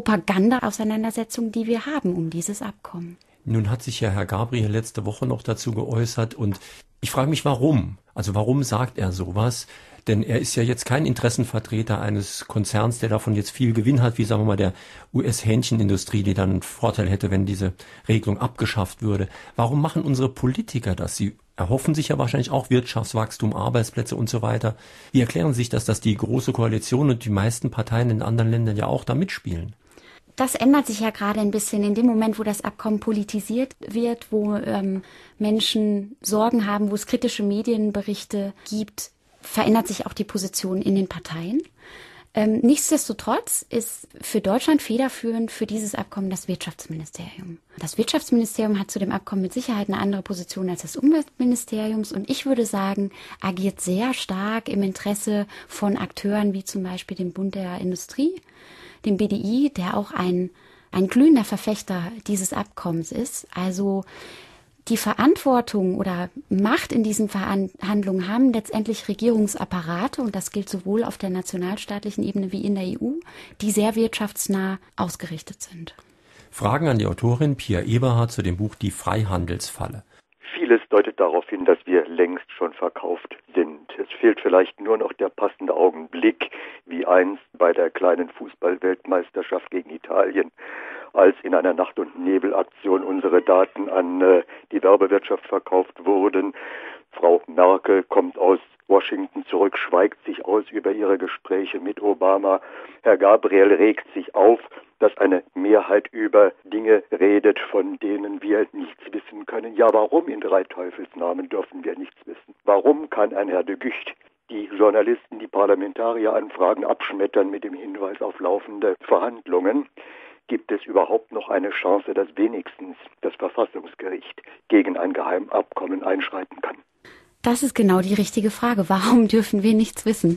Propaganda-Auseinandersetzung, die wir haben um dieses Abkommen. Nun hat sich ja Herr Gabriel letzte Woche noch dazu geäußert und ich frage mich, warum? Also warum sagt er sowas? Denn er ist ja jetzt kein Interessenvertreter eines Konzerns, der davon jetzt viel Gewinn hat, wie sagen wir mal der U S-Hähnchenindustrie, die dann einen Vorteil hätte, wenn diese Regelung abgeschafft würde. Warum machen unsere Politiker das? Sie erhoffen sich ja wahrscheinlich auch Wirtschaftswachstum, Arbeitsplätze und so weiter. Wie erklären Sie sich das, dass die Große Koalition und die meisten Parteien in anderen Ländern ja auch da mitspielen? Das ändert sich ja gerade ein bisschen in dem Moment, wo das Abkommen politisiert wird, wo ähm, Menschen Sorgen haben, wo es kritische Medienberichte gibt, verändert sich auch die Position in den Parteien. Ähm, nichtsdestotrotz ist für Deutschland federführend für dieses Abkommen das Wirtschaftsministerium. Das Wirtschaftsministerium hat zu dem Abkommen mit Sicherheit eine andere Position als das Umweltministerium und ich würde sagen, agiert sehr stark im Interesse von Akteuren wie zum Beispiel dem Bund der Industrie, dem B D I, der auch ein, ein glühender Verfechter dieses Abkommens ist. Also die Verantwortung oder Macht in diesen Verhandlungen haben letztendlich Regierungsapparate, und das gilt sowohl auf der nationalstaatlichen Ebene wie in der E U, die sehr wirtschaftsnah ausgerichtet sind. Fragen an die Autorin Pia Eberhardt zu dem Buch Die Freihandelsfalle. Vieles deutet darauf hin, dass wir längst schon verkauft sind. Es fehlt vielleicht nur noch der passende Augenblick, wie einst bei der kleinen Fußball-Weltmeisterschaft gegen Italien, als in einer Nacht- und Nebelaktion unsere Daten an äh, die Werbewirtschaft verkauft wurden. Frau Merkel kommt aus Washington zurück, schweigt sich aus über ihre Gespräche mit Obama. Herr Gabriel regt sich auf, dass eine Mehrheit über Dinge redet, von denen wir nichts wissen können. Ja, warum in drei Teufelsnamen dürfen wir nichts wissen? Warum kann ein Herr de Gucht die Journalisten, die Parlamentarieranfragen abschmettern mit dem Hinweis auf laufende Verhandlungen? Gibt es überhaupt noch eine Chance, dass wenigstens das Verfassungsgericht gegen ein Geheimabkommen einschreiten kann? Das ist genau die richtige Frage. Warum dürfen wir nichts wissen?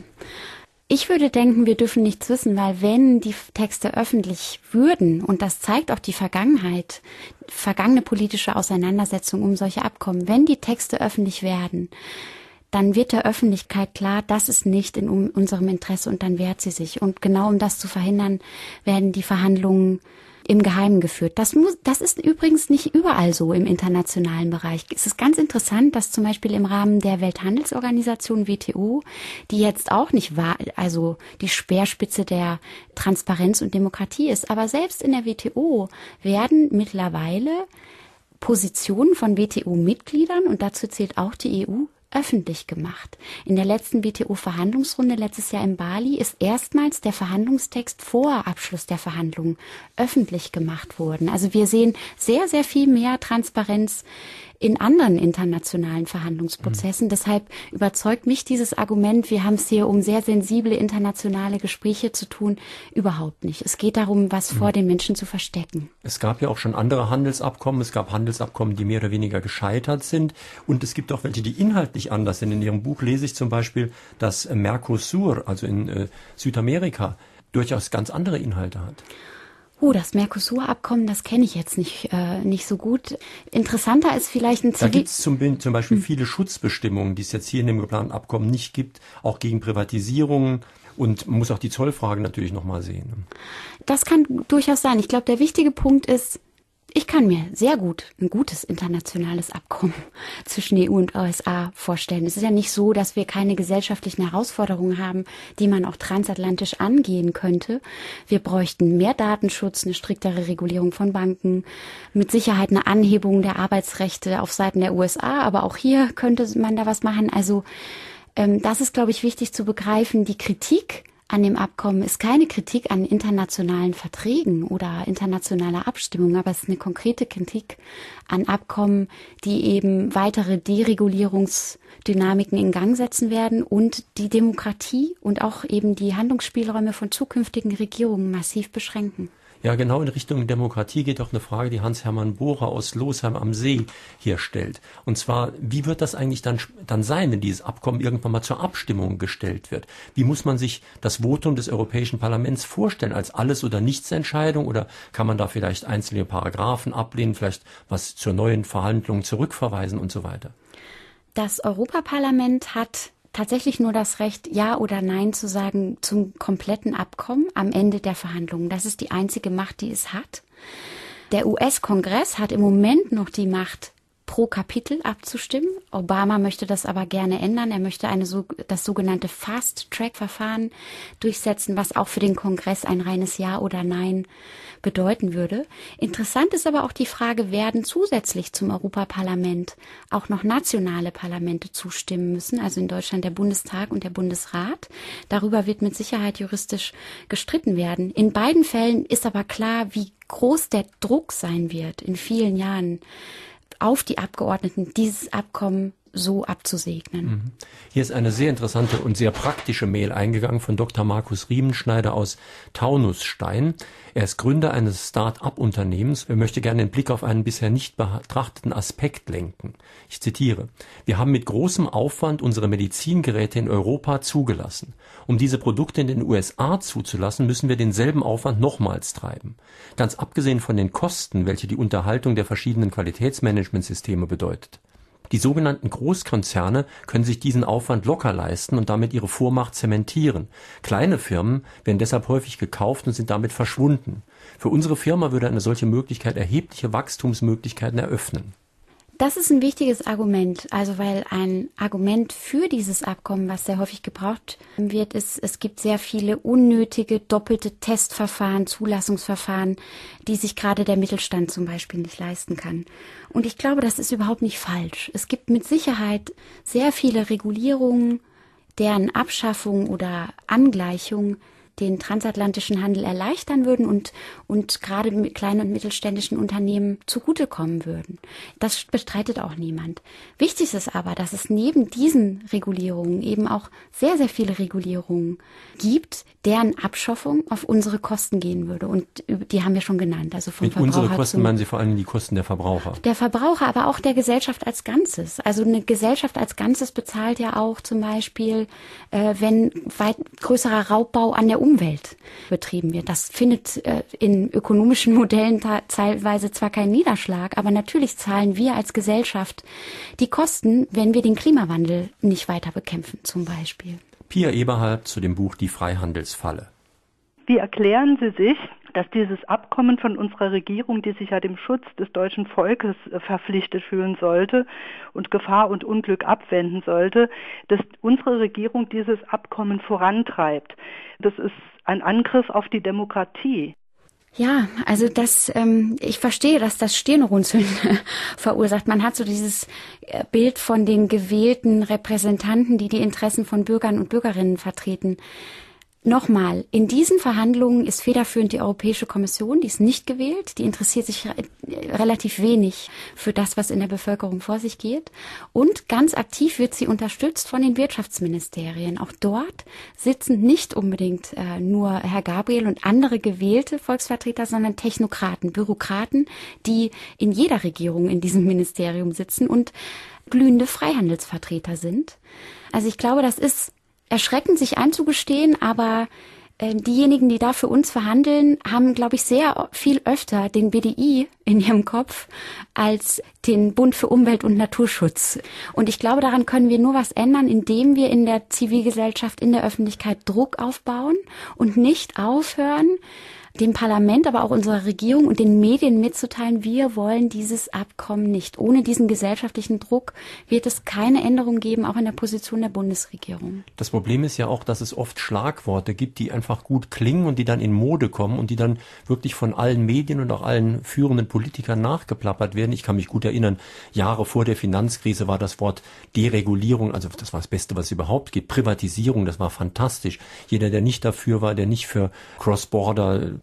Ich würde denken, wir dürfen nichts wissen, weil wenn die Texte öffentlich würden, und das zeigt auch die Vergangenheit, vergangene politische Auseinandersetzung um solche Abkommen, wenn die Texte öffentlich werden, dann wird der Öffentlichkeit klar, das ist nicht in unserem Interesse und dann wehrt sie sich. Und genau um das zu verhindern, werden die Verhandlungen im Geheimen geführt. Das muss, das ist übrigens nicht überall so im internationalen Bereich. Es ist ganz interessant, dass zum Beispiel im Rahmen der Welthandelsorganisation W T O, die jetzt auch nicht war, also die Speerspitze der Transparenz und Demokratie ist, aber selbst in der W T O werden mittlerweile Positionen von W T O-Mitgliedern, und dazu zählt auch die E U, öffentlich gemacht. In der letzten W T O-Verhandlungsrunde letztes Jahr in Bali ist erstmals der Verhandlungstext vor Abschluss der Verhandlungen öffentlich gemacht worden. Also wir sehen sehr, sehr viel mehr Transparenz in anderen internationalen Verhandlungsprozessen. Mhm. Deshalb überzeugt mich dieses Argument, wir haben es hier um sehr sensible internationale Gespräche zu tun, überhaupt nicht. Es geht darum, was mhm. vor den Menschen zu verstecken. Es gab ja auch schon andere Handelsabkommen. Es gab Handelsabkommen, die mehr oder weniger gescheitert sind. Und es gibt auch welche, die inhaltlich anders sind. In Ihrem Buch lese ich zum Beispiel, dass Mercosur, also in äh, Südamerika, durchaus ganz andere Inhalte hat. Oh, das Mercosur-Abkommen, das kenne ich jetzt nicht äh, nicht so gut. Interessanter ist vielleicht ein Zivil... Da gibt es zum, zum Beispiel hm. viele Schutzbestimmungen, die es jetzt hier in dem geplanten Abkommen nicht gibt, auch gegen Privatisierungen. Und man muss auch die Zollfragen natürlich nochmal sehen. Das kann durchaus sein. Ich glaube, der wichtige Punkt ist, ich kann mir sehr gut ein gutes internationales Abkommen zwischen E U und U S A vorstellen. Es ist ja nicht so, dass wir keine gesellschaftlichen Herausforderungen haben, die man auch transatlantisch angehen könnte. Wir bräuchten mehr Datenschutz, eine striktere Regulierung von Banken, mit Sicherheit eine Anhebung der Arbeitsrechte auf Seiten der U S A. Aber auch hier könnte man da was machen. Also ähm, das ist, glaube ich, wichtig zu begreifen. Die Kritik an dem Abkommen ist keine Kritik an internationalen Verträgen oder internationaler Abstimmung, aber es ist eine konkrete Kritik an Abkommen, die eben weitere Deregulierungsdynamiken in Gang setzen werden und die Demokratie und auch eben die Handlungsspielräume von zukünftigen Regierungen massiv beschränken. Ja, genau in Richtung Demokratie geht auch eine Frage, die Hans-Hermann Bohrer aus Losheim am See hier stellt. Und zwar, wie wird das eigentlich dann, dann sein, wenn dieses Abkommen irgendwann mal zur Abstimmung gestellt wird? Wie muss man sich das Votum des Europäischen Parlaments vorstellen? Als Alles- oder Nichts-Entscheidung? Oder kann man da vielleicht einzelne Paragraphen ablehnen, vielleicht was zur neuen Verhandlung zurückverweisen und so weiter? Das Europaparlament hat tatsächlich nur das Recht, Ja oder Nein zu sagen zum kompletten Abkommen am Ende der Verhandlungen. Das ist die einzige Macht, die es hat. Der U S-Kongress hat im Moment noch die Macht, pro Kapitel abzustimmen. Obama möchte das aber gerne ändern. Er möchte eine so, das sogenannte Fast-Track-Verfahren durchsetzen, was auch für den Kongress ein reines Ja oder Nein bedeuten würde. Interessant ist aber auch die Frage, werden zusätzlich zum Europaparlament auch noch nationale Parlamente zustimmen müssen, also in Deutschland der Bundestag und der Bundesrat. Darüber wird mit Sicherheit juristisch gestritten werden. In beiden Fällen ist aber klar, wie groß der Druck sein wird in vielen Jahren auf die Abgeordneten, dieses Abkommen so abzusegnen. Hier ist eine sehr interessante und sehr praktische Mail eingegangen von Doktor Markus Riemenschneider aus Taunusstein. Er ist Gründer eines Start-up-Unternehmens. Er möchte gerne den Blick auf einen bisher nicht betrachteten Aspekt lenken. Ich zitiere: Wir haben mit großem Aufwand unsere Medizingeräte in Europa zugelassen. Um diese Produkte in den U S A zuzulassen, müssen wir denselben Aufwand nochmals treiben. Ganz abgesehen von den Kosten, welche die Unterhaltung der verschiedenen Qualitätsmanagementsysteme bedeutet. Die sogenannten Großkonzerne können sich diesen Aufwand locker leisten und damit ihre Vormacht zementieren. Kleine Firmen werden deshalb häufig gekauft und sind damit verschwunden. Für unsere Firma würde eine solche Möglichkeit erhebliche Wachstumsmöglichkeiten eröffnen. Das ist ein wichtiges Argument, also weil ein Argument für dieses Abkommen, was sehr häufig gebraucht wird, ist, es gibt sehr viele unnötige doppelte Testverfahren, Zulassungsverfahren, die sich gerade der Mittelstand zum Beispiel nicht leisten kann. Und ich glaube, das ist überhaupt nicht falsch. Es gibt mit Sicherheit sehr viele Regulierungen, deren Abschaffung oder Angleichung den transatlantischen Handel erleichtern würden und, und gerade mit kleinen und mittelständischen Unternehmen zugutekommen würden. Das bestreitet auch niemand. Wichtig ist aber, dass es neben diesen Regulierungen eben auch sehr, sehr viele Regulierungen gibt, deren Abschaffung auf unsere Kosten gehen würde. Und die haben wir schon genannt. Also vom Mit Verbraucher unsere Kosten zum, meinen Sie vor allem die Kosten der Verbraucher? Der Verbraucher, aber auch der Gesellschaft als Ganzes. Also eine Gesellschaft als Ganzes bezahlt ja auch zum Beispiel, äh, wenn weit größerer Raubbau an der Umwelt betrieben wird. Das findet äh, in ökonomischen Modellen teilweise zwar keinen Niederschlag, aber natürlich zahlen wir als Gesellschaft die Kosten, wenn wir den Klimawandel nicht weiter bekämpfen zum Beispiel. Pia Eberhardt zu dem Buch Die Freihandelsfalle. Wie erklären Sie sich, dass dieses Abkommen von unserer Regierung, die sich ja dem Schutz des deutschen Volkes verpflichtet fühlen sollte und Gefahr und Unglück abwenden sollte, dass unsere Regierung dieses Abkommen vorantreibt? Das ist ein Angriff auf die Demokratie. Ja, also das, ähm, ich verstehe, dass das Stirnrunzeln verursacht. Man hat so dieses Bild von den gewählten Repräsentanten, die die Interessen von Bürgern und Bürgerinnen vertreten. Nochmal, in diesen Verhandlungen ist federführend die Europäische Kommission, die ist nicht gewählt, die interessiert sich re- relativ wenig für das, was in der Bevölkerung vor sich geht. Und ganz aktiv wird sie unterstützt von den Wirtschaftsministerien. Auch dort sitzen nicht unbedingt äh, nur Herr Gabriel und andere gewählte Volksvertreter, sondern Technokraten, Bürokraten, die in jeder Regierung in diesem Ministerium sitzen und glühende Freihandelsvertreter sind. Also ich glaube, das ist erschreckend, sich einzugestehen, aber äh, diejenigen, die da für uns verhandeln, haben, glaube ich, sehr viel öfter den B D I in ihrem Kopf als den Bund für Umwelt und Naturschutz. Und ich glaube, daran können wir nur was ändern, indem wir in der Zivilgesellschaft, in der Öffentlichkeit Druck aufbauen und nicht aufhören, dem Parlament, aber auch unserer Regierung und den Medien mitzuteilen, wir wollen dieses Abkommen nicht. Ohne diesen gesellschaftlichen Druck wird es keine Änderung geben, auch in der Position der Bundesregierung. Das Problem ist ja auch, dass es oft Schlagworte gibt, die einfach gut klingen und die dann in Mode kommen und die dann wirklich von allen Medien und auch allen führenden Politikern nachgeplappert werden. Ich kann mich gut erinnern, Jahre vor der Finanzkrise war das Wort Deregulierung, also das war das Beste, was es überhaupt gibt. Privatisierung, das war fantastisch. Jeder, der nicht dafür war, der nicht für Cross-Border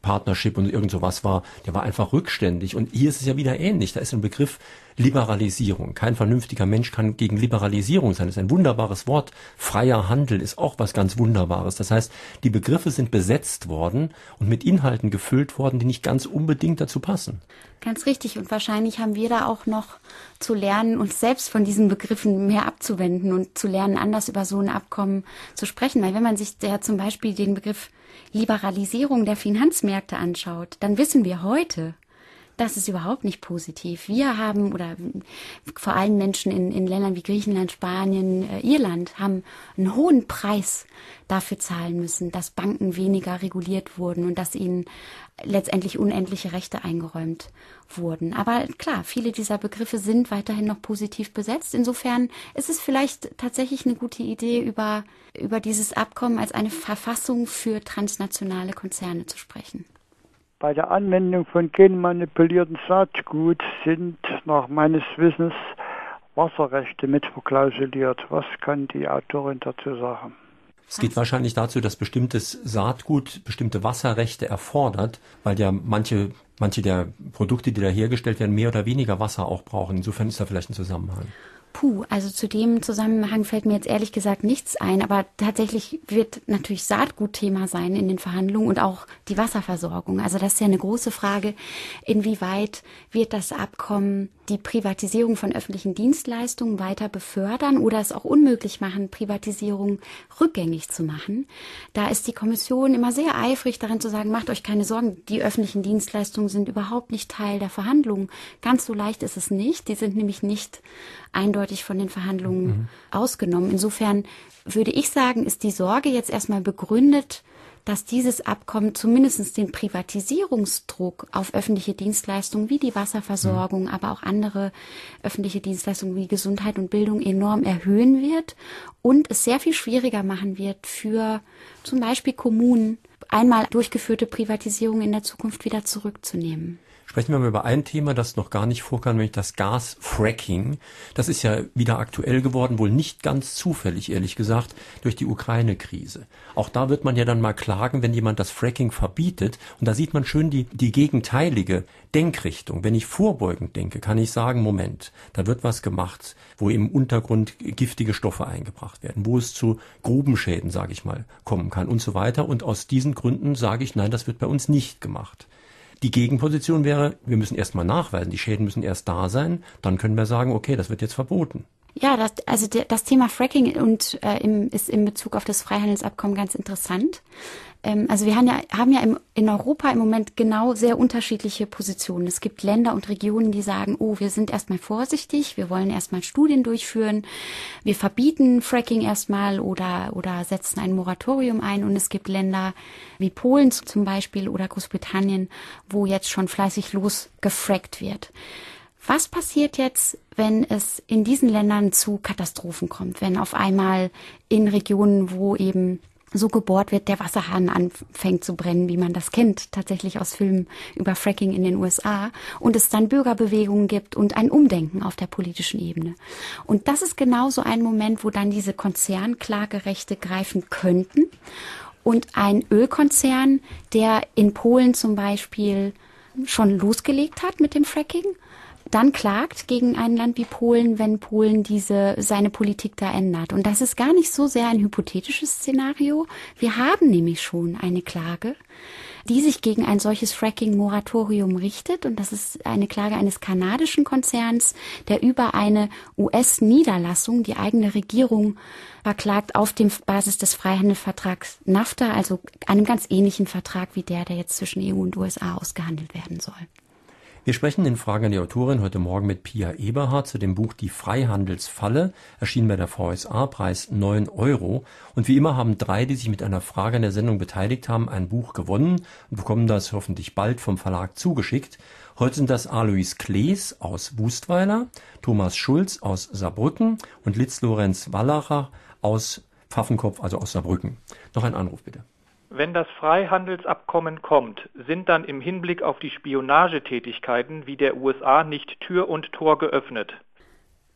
Partnership und irgend sowas war, der war einfach rückständig. Und hier ist es ja wieder ähnlich. Da ist ein Begriff Liberalisierung. Kein vernünftiger Mensch kann gegen Liberalisierung sein. Das ist ein wunderbares Wort. Freier Handel ist auch was ganz Wunderbares. Das heißt, die Begriffe sind besetzt worden und mit Inhalten gefüllt worden, die nicht ganz unbedingt dazu passen. Ganz richtig. Und wahrscheinlich haben wir da auch noch zu lernen, uns selbst von diesen Begriffen mehr abzuwenden und zu lernen, anders über so ein Abkommen zu sprechen. Weil wenn man sich der zum Beispiel den Begriff Liberalisierung der Finanzmärkte anschaut, dann wissen wir heute, das ist überhaupt nicht positiv. Wir haben, oder vor allem Menschen in, in Ländern wie Griechenland, Spanien, äh, Irland, haben einen hohen Preis dafür zahlen müssen, dass Banken weniger reguliert wurden und dass ihnen letztendlich unendliche Rechte eingeräumt wurden. Aber klar, viele dieser Begriffe sind weiterhin noch positiv besetzt. Insofern ist es vielleicht tatsächlich eine gute Idee, über, über dieses Abkommen als eine Verfassung für transnationale Konzerne zu sprechen. Bei der Anwendung von genmanipuliertem Saatgut sind nach meines Wissens Wasserrechte mit verklausuliert. Was kann die Autorin dazu sagen? Es geht wahrscheinlich dazu, dass bestimmtes Saatgut bestimmte Wasserrechte erfordert, weil ja manche, manche der Produkte, die da hergestellt werden, mehr oder weniger Wasser auch brauchen. Insofern ist da vielleicht ein Zusammenhang. Puh, also zu dem Zusammenhang fällt mir jetzt ehrlich gesagt nichts ein, aber tatsächlich wird natürlich Saatgut Thema sein in den Verhandlungen und auch die Wasserversorgung. Also das ist ja eine große Frage, inwieweit wird das Abkommen die Privatisierung von öffentlichen Dienstleistungen weiter befördern oder es auch unmöglich machen, Privatisierung rückgängig zu machen. Da ist die Kommission immer sehr eifrig darin zu sagen, macht euch keine Sorgen, die öffentlichen Dienstleistungen sind überhaupt nicht Teil der Verhandlungen. Ganz so leicht ist es nicht. Die sind nämlich nicht eindeutig von den Verhandlungen mhm. ausgenommen. Insofern würde ich sagen, ist die Sorge jetzt erstmal begründet, dass dieses Abkommen zumindest den Privatisierungsdruck auf öffentliche Dienstleistungen wie die Wasserversorgung, mhm. aber auch andere öffentliche Dienstleistungen wie Gesundheit und Bildung enorm erhöhen wird und es sehr viel schwieriger machen wird für zum Beispiel Kommunen, einmal durchgeführte Privatisierung in der Zukunft wieder zurückzunehmen. Sprechen wir mal über ein Thema, das noch gar nicht vorkam, nämlich das Gasfracking. Das ist ja wieder aktuell geworden, wohl nicht ganz zufällig, ehrlich gesagt, durch die Ukraine-Krise. Auch da wird man ja dann mal klagen, wenn jemand das Fracking verbietet. Und da sieht man schön die, die gegenteilige Denkrichtung. Wenn ich vorbeugend denke, kann ich sagen, Moment, da wird was gemacht, wo im Untergrund giftige Stoffe eingebracht werden, wo es zu Grubenschäden, sage ich mal, kommen kann und so weiter. Und aus diesen Gründen sage ich, nein, das wird bei uns nicht gemacht. Die Gegenposition wäre, wir müssen erst mal nachweisen, die Schäden müssen erst da sein, dann können wir sagen, okay, das wird jetzt verboten. Ja, das, also der, das Thema Fracking und äh, im, ist in Bezug auf das Freihandelsabkommen ganz interessant. Ähm, also wir haben ja, haben ja im, in Europa im Moment genau sehr unterschiedliche Positionen. Es gibt Länder und Regionen, die sagen, oh, wir sind erstmal vorsichtig, wir wollen erstmal Studien durchführen, wir verbieten Fracking erstmal oder, oder setzen ein Moratorium ein. Und es gibt Länder wie Polen zum Beispiel oder Großbritannien, wo jetzt schon fleißig losgefrackt wird. Was passiert jetzt, wenn es in diesen Ländern zu Katastrophen kommt, wenn auf einmal in Regionen, wo eben so gebohrt wird, der Wasserhahn anfängt zu brennen, wie man das kennt, tatsächlich aus Filmen über Fracking in den U S A, und es dann Bürgerbewegungen gibt und ein Umdenken auf der politischen Ebene. Und das ist genau so ein Moment, wo dann diese Konzernklagerechte greifen könnten und ein Ölkonzern, der in Polen zum Beispiel schon losgelegt hat mit dem Fracking, dann klagt gegen ein Land wie Polen, wenn Polen diese seine Politik da ändert. Und das ist gar nicht so sehr ein hypothetisches Szenario. Wir haben nämlich schon eine Klage, die sich gegen ein solches Fracking-Moratorium richtet. Und das ist eine Klage eines kanadischen Konzerns, der über eine U S-Niederlassung die eigene Regierung verklagt auf dem Basis des Freihandelsvertrags NAFTA, also einem ganz ähnlichen Vertrag wie der, der jetzt zwischen E U und U S A ausgehandelt werden soll. Wir sprechen in Fragen an die Autorin heute Morgen mit Pia Eberhardt zu dem Buch Die Freihandelsfalle, erschienen bei der V S A, Preis neun Euro. Und wie immer haben drei, die sich mit einer Frage an der Sendung beteiligt haben, ein Buch gewonnen und bekommen das hoffentlich bald vom Verlag zugeschickt. Heute sind das Alois Klees aus Wustweiler, Thomas Schulz aus Saarbrücken und Litz Lorenz Wallacher aus Pfaffenkopf, also aus Saarbrücken. Noch ein Anruf bitte. Wenn das Freihandelsabkommen kommt, sind dann im Hinblick auf die Spionagetätigkeiten wie der U S A nicht Tür und Tor geöffnet?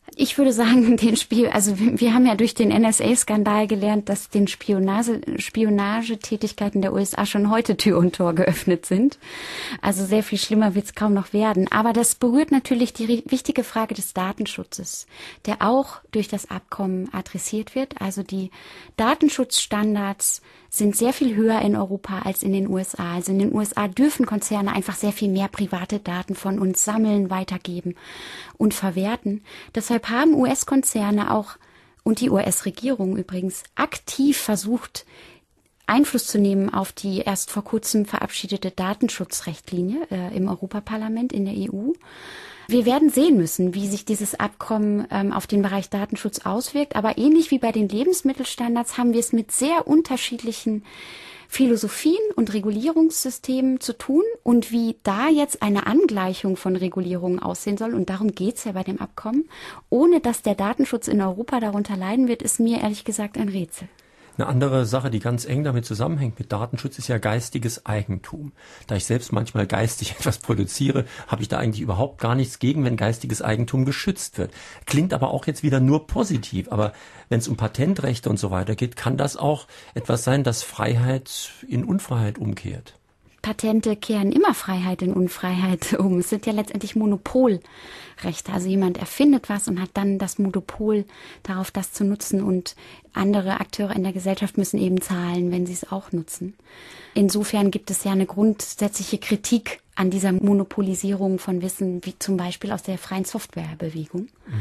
Ich würde sagen, den Spiel, also wir haben ja durch den N S A-Skandal gelernt, dass den Spionage, Spionagetätigkeiten der U S A schon heute Tür und Tor geöffnet sind. Also sehr viel schlimmer wird es kaum noch werden. Aber das berührt natürlich die wichtige Frage des Datenschutzes, der auch durch das Abkommen adressiert wird. Also die Datenschutzstandards sind sehr viel höher in Europa als in den U S A. Also in den U S A dürfen Konzerne einfach sehr viel mehr private Daten von uns sammeln, weitergeben und verwerten. Deshalb haben U S-Konzerne auch und die U S-Regierung übrigens aktiv versucht, Einfluss zu nehmen auf die erst vor kurzem verabschiedete Datenschutzrichtlinie äh, im Europaparlament in der E U. Wir werden sehen müssen, wie sich dieses Abkommen ähm, auf den Bereich Datenschutz auswirkt. Aber ähnlich wie bei den Lebensmittelstandards haben wir es mit sehr unterschiedlichen Philosophien und Regulierungssystemen zu tun und wie da jetzt eine Angleichung von Regulierungen aussehen soll. Und darum geht es ja bei dem Abkommen. Ohne dass der Datenschutz in Europa darunter leiden wird, ist mir ehrlich gesagt ein Rätsel. Eine andere Sache, die ganz eng damit zusammenhängt mit Datenschutz, ist ja geistiges Eigentum. Da ich selbst manchmal geistig etwas produziere, habe ich da eigentlich überhaupt gar nichts gegen, wenn geistiges Eigentum geschützt wird. Klingt aber auch jetzt wieder nur positiv. Aber wenn es um Patentrechte und so weiter geht, kann das auch etwas sein, das Freiheit in Unfreiheit umkehrt. Patente kehren immer Freiheit in Unfreiheit um. Es sind ja letztendlich Monopolrechte. Also jemand erfindet was und hat dann das Monopol darauf, das zu nutzen. Und andere Akteure in der Gesellschaft müssen eben zahlen, wenn sie es auch nutzen. Insofern gibt es ja eine grundsätzliche Kritik an dieser Monopolisierung von Wissen, wie zum Beispiel aus der freien Softwarebewegung.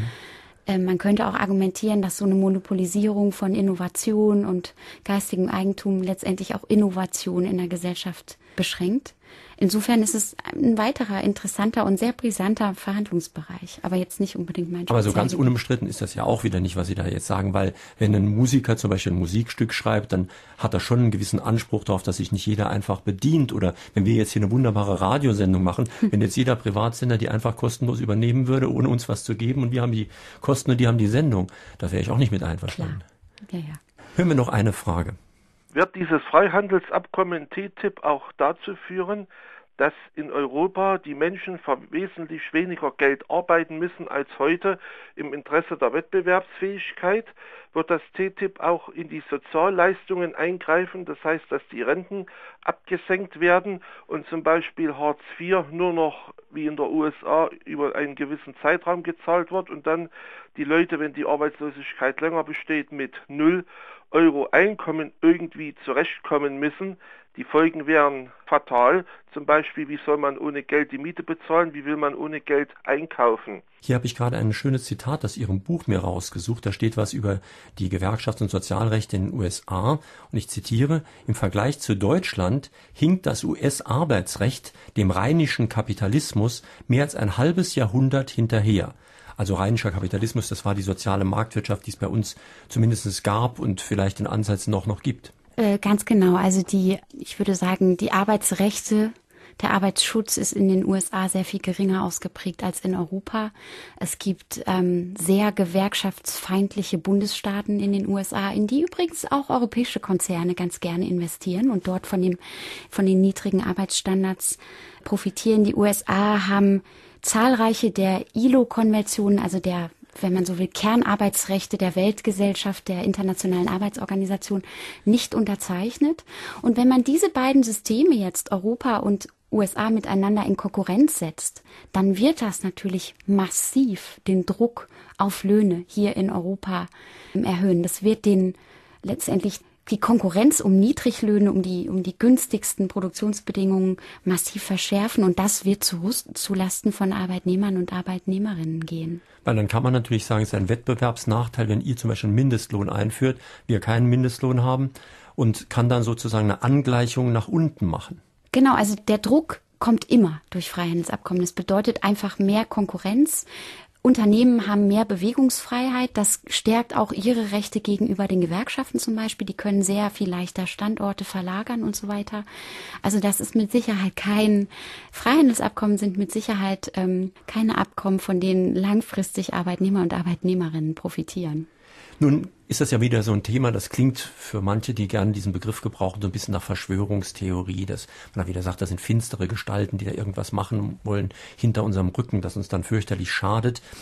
Mhm. Man könnte auch argumentieren, dass so eine Monopolisierung von Innovation und geistigem Eigentum letztendlich auch Innovation in der Gesellschaft beschränkt. Insofern ist es ein weiterer interessanter und sehr brisanter Verhandlungsbereich, aber jetzt nicht unbedingt mein Aber so ganz unumstritten ist das ja auch wieder nicht, was Sie da jetzt sagen, weil wenn ein Musiker zum Beispiel ein Musikstück schreibt, dann hat er schon einen gewissen Anspruch darauf, dass sich nicht jeder einfach bedient. Oder wenn wir jetzt hier eine wunderbare Radiosendung machen, hm. wenn jetzt jeder Privatsender die einfach kostenlos übernehmen würde, ohne uns was zu geben und wir haben die Kosten und die haben die Sendung, da wäre ich auch nicht mit einverstanden. Ja, ja. Hören wir noch eine Frage. Wird dieses Freihandelsabkommen T T I P auch dazu führen, dass in Europa die Menschen für wesentlich weniger Geld arbeiten müssen als heute im Interesse der Wettbewerbsfähigkeit? Wird das T T I P auch in die Sozialleistungen eingreifen? Das heißt, dass die Renten abgesenkt werden und zum Beispiel Hartz vier nur noch wie in der U S A über einen gewissen Zeitraum gezahlt wird und dann die Leute, wenn die Arbeitslosigkeit länger besteht, mit null Euro Einkommen irgendwie zurechtkommen müssen. Die Folgen wären fatal. Zum Beispiel, wie soll man ohne Geld die Miete bezahlen? Wie will man ohne Geld einkaufen? Hier habe ich gerade ein schönes Zitat aus Ihrem Buch mir rausgesucht. Da steht was über die Gewerkschafts- und Sozialrechte in den U S A. Und ich zitiere, im Vergleich zu Deutschland hinkt das U S-Arbeitsrecht dem rheinischen Kapitalismus mehr als ein halbes Jahrhundert hinterher. Also rheinischer Kapitalismus, das war die soziale Marktwirtschaft, die es bei uns zumindest gab und vielleicht in Ansätzen auch noch gibt. Äh, ganz genau. Also die, ich würde sagen, die Arbeitsrechte, der Arbeitsschutz ist in den U S A sehr viel geringer ausgeprägt als in Europa. Es gibt ähm, sehr gewerkschaftsfeindliche Bundesstaaten in den U S A, in die übrigens auch europäische Konzerne ganz gerne investieren und dort von dem, von den niedrigen Arbeitsstandards profitieren. Die U S A haben zahlreiche der I L O-Konventionen, also der, wenn man so will, Kernarbeitsrechte der Weltgesellschaft, der Internationalen Arbeitsorganisation, nicht unterzeichnet. Und wenn man diese beiden Systeme jetzt, Europa und U S A, miteinander in Konkurrenz setzt, dann wird das natürlich massiv den Druck auf Löhne hier in Europa erhöhen. Das wird den letztendlich die Konkurrenz um Niedriglöhne, um die, um die günstigsten Produktionsbedingungen massiv verschärfen. Und das wird zu, zulasten von Arbeitnehmern und Arbeitnehmerinnen gehen. Weil dann kann man natürlich sagen, es ist ein Wettbewerbsnachteil, wenn ihr zum Beispiel einen Mindestlohn einführt, wir keinen Mindestlohn haben und kann dann sozusagen eine Angleichung nach unten machen. Genau, also der Druck kommt immer durch Freihandelsabkommen. Das bedeutet einfach mehr Konkurrenz. Unternehmen haben mehr Bewegungsfreiheit, das stärkt auch ihre Rechte gegenüber den Gewerkschaften zum Beispiel. Die können sehr viel leichter Standorte verlagern und so weiter. Also das ist mit Sicherheit kein, Freihandelsabkommen sind mit Sicherheit ähm, keine Abkommen, von denen langfristig Arbeitnehmer und Arbeitnehmerinnen profitieren. Nun ist das ja wieder so ein Thema, das klingt für manche, die gerne diesen Begriff gebrauchen, so ein bisschen nach Verschwörungstheorie, dass man da wieder sagt, das sind finstere Gestalten, die da irgendwas machen wollen hinter unserem Rücken, das uns dann fürchterlich schadet.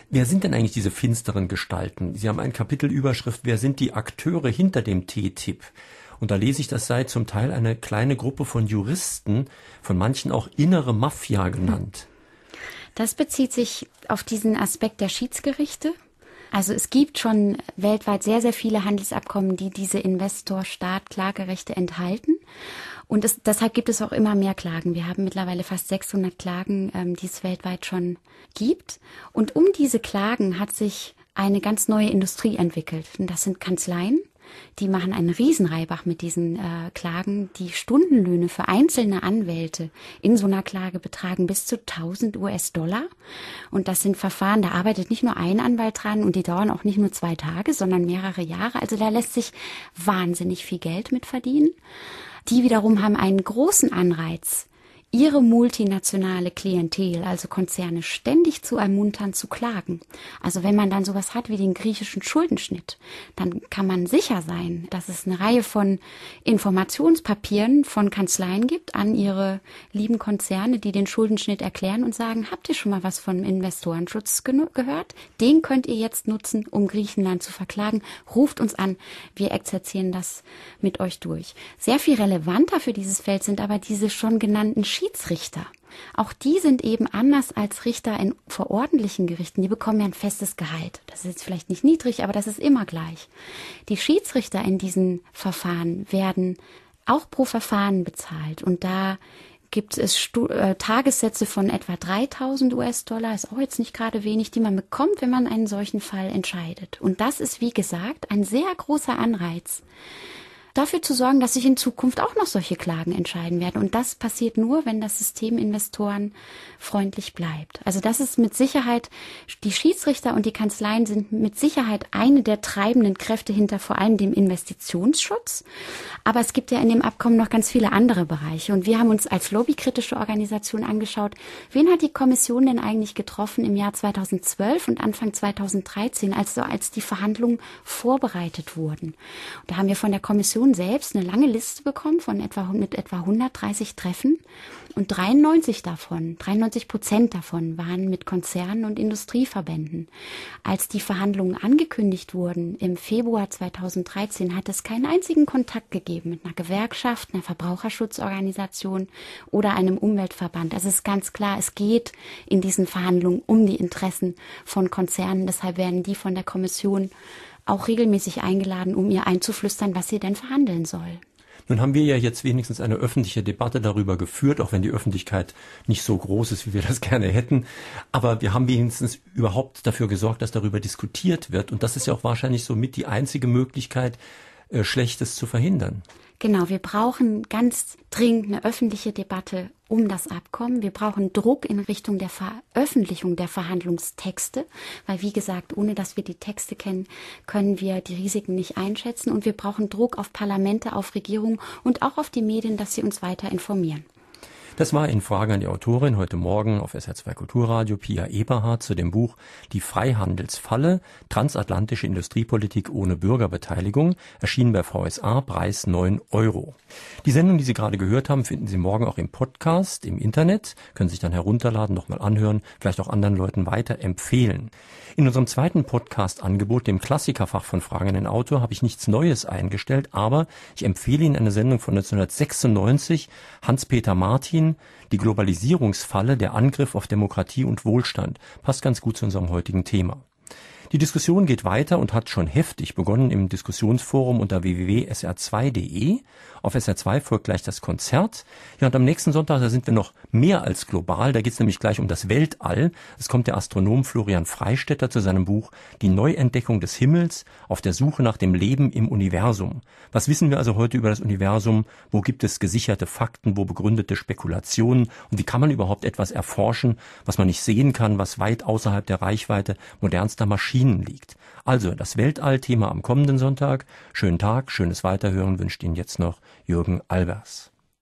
Wer sind denn eigentlich diese finsteren Gestalten? Sie haben eine Kapitelüberschrift, wer sind die Akteure hinter dem T T I P? Und da lese ich, das sei zum Teil eine kleine Gruppe von Juristen, von manchen auch innere Mafia genannt. Das bezieht sich auf diesen Aspekt der Schiedsgerichte. Also es gibt schon weltweit sehr, sehr viele Handelsabkommen, die diese Investor-Staat-Klagerechte enthalten. Und es, deshalb gibt es auch immer mehr Klagen. Wir haben mittlerweile fast sechshundert Klagen, ähm, die es weltweit schon gibt. Und um diese Klagen hat sich eine ganz neue Industrie entwickelt. Und das sind Kanzleien. Die machen einen Riesenreibach mit diesen äh, Klagen. Die Stundenlöhne für einzelne Anwälte in so einer Klage betragen bis zu tausend US-Dollar. Und das sind Verfahren, da arbeitet nicht nur ein Anwalt dran und die dauern auch nicht nur zwei Tage, sondern mehrere Jahre. Also da lässt sich wahnsinnig viel Geld mit verdienen. Die wiederum haben einen großen Anreiz, ihre multinationale Klientel, also Konzerne, ständig zu ermuntern, zu klagen. Also wenn man dann sowas hat wie den griechischen Schuldenschnitt, dann kann man sicher sein, dass es eine Reihe von Informationspapieren von Kanzleien gibt an ihre lieben Konzerne, die den Schuldenschnitt erklären und sagen, habt ihr schon mal was von Investorenschutz ge- gehört? Den könnt ihr jetzt nutzen, um Griechenland zu verklagen. Ruft uns an, wir exerzieren das mit euch durch. Sehr viel relevanter für dieses Feld sind aber diese schon genannten Schiedsrichter. Auch die sind eben anders als Richter in vor ordentlichen Gerichten. Die bekommen ja ein festes Gehalt. Das ist jetzt vielleicht nicht niedrig, aber das ist immer gleich. Die Schiedsrichter in diesen Verfahren werden auch pro Verfahren bezahlt. Und da gibt es Stu- äh, Tagessätze von etwa dreitausend US-Dollar, ist auch jetzt nicht gerade wenig, die man bekommt, wenn man einen solchen Fall entscheidet. Und das ist, wie gesagt, ein sehr großer Anreiz, dafür zu sorgen, dass sich in Zukunft auch noch solche Klagen entscheiden werden. Und das passiert nur, wenn das System Investoren freundlich bleibt. Also das ist mit Sicherheit, die Schiedsrichter und die Kanzleien sind mit Sicherheit eine der treibenden Kräfte hinter vor allem dem Investitionsschutz. Aber es gibt ja in dem Abkommen noch ganz viele andere Bereiche. Und wir haben uns als lobbykritische Organisation angeschaut, wen hat die Kommission denn eigentlich getroffen im Jahr zweitausendzwölf und Anfang zweitausenddreizehn, also als die Verhandlungen vorbereitet wurden. Und da haben wir von der Kommission selbst eine lange Liste bekommen von etwa mit etwa hundertdreißig Treffen und dreiundneunzig davon, dreiundneunzig Prozent davon waren mit Konzernen und Industrieverbänden. Als die Verhandlungen angekündigt wurden im Februar zweitausenddreizehn, hat es keinen einzigen Kontakt gegeben mit einer Gewerkschaft, einer Verbraucherschutzorganisation oder einem Umweltverband. Also es ist ganz klar, es geht in diesen Verhandlungen um die Interessen von Konzernen. Deshalb werden die von der Kommission auch regelmäßig eingeladen, um ihr einzuflüstern, was sie denn verhandeln soll. Nun haben wir ja jetzt wenigstens eine öffentliche Debatte darüber geführt, auch wenn die Öffentlichkeit nicht so groß ist, wie wir das gerne hätten. Aber wir haben wenigstens überhaupt dafür gesorgt, dass darüber diskutiert wird. Und das ist ja auch wahrscheinlich somit die einzige Möglichkeit, äh, Schlechtes zu verhindern. Genau, wir brauchen ganz dringend eine öffentliche Debatte um das Abkommen. Wir brauchen Druck in Richtung der Veröffentlichung der Verhandlungstexte, weil wie gesagt, ohne dass wir die Texte kennen, können wir die Risiken nicht einschätzen. Und wir brauchen Druck auf Parlamente, auf Regierungen und auch auf die Medien, dass sie uns weiter informieren. Das war in Frage an die Autorin heute Morgen auf S R zwei Kulturradio Pia Eberhardt zu dem Buch Die Freihandelsfalle, transatlantische Industriepolitik ohne Bürgerbeteiligung, erschienen bei V S A, Preis neun Euro. Die Sendung, die Sie gerade gehört haben, finden Sie morgen auch im Podcast, im Internet, können sich dann herunterladen, nochmal anhören, vielleicht auch anderen Leuten weiterempfehlen. In unserem zweiten Podcast-Angebot, dem Klassikerfach von Fragen an den Autor, habe ich nichts Neues eingestellt, aber ich empfehle Ihnen eine Sendung von neunzehnhundertsechsundneunzig, Hans-Peter Martin, die Globalisierungsfalle, der Angriff auf Demokratie und Wohlstand. Passt ganz gut zu unserem heutigen Thema. Die Diskussion geht weiter und hat schon heftig begonnen im Diskussionsforum unter w w w punkt s r zwei punkt d e. Auf S R zwei folgt gleich das Konzert. Ja, und am nächsten Sonntag, da sind wir noch mehr als global. Da geht es nämlich gleich um das Weltall. Es kommt der Astronom Florian Freistetter zu seinem Buch Die Neuentdeckung des Himmels auf der Suche nach dem Leben im Universum. Was wissen wir also heute über das Universum? Wo gibt es gesicherte Fakten? Wo begründete Spekulationen? Und wie kann man überhaupt etwas erforschen, was man nicht sehen kann, was weit außerhalb der Reichweite modernster Maschinen liegt? Also das Weltall-Thema am kommenden Sonntag. Schönen Tag, schönes Weiterhören wünscht Ihnen jetzt noch Jürgen Albers.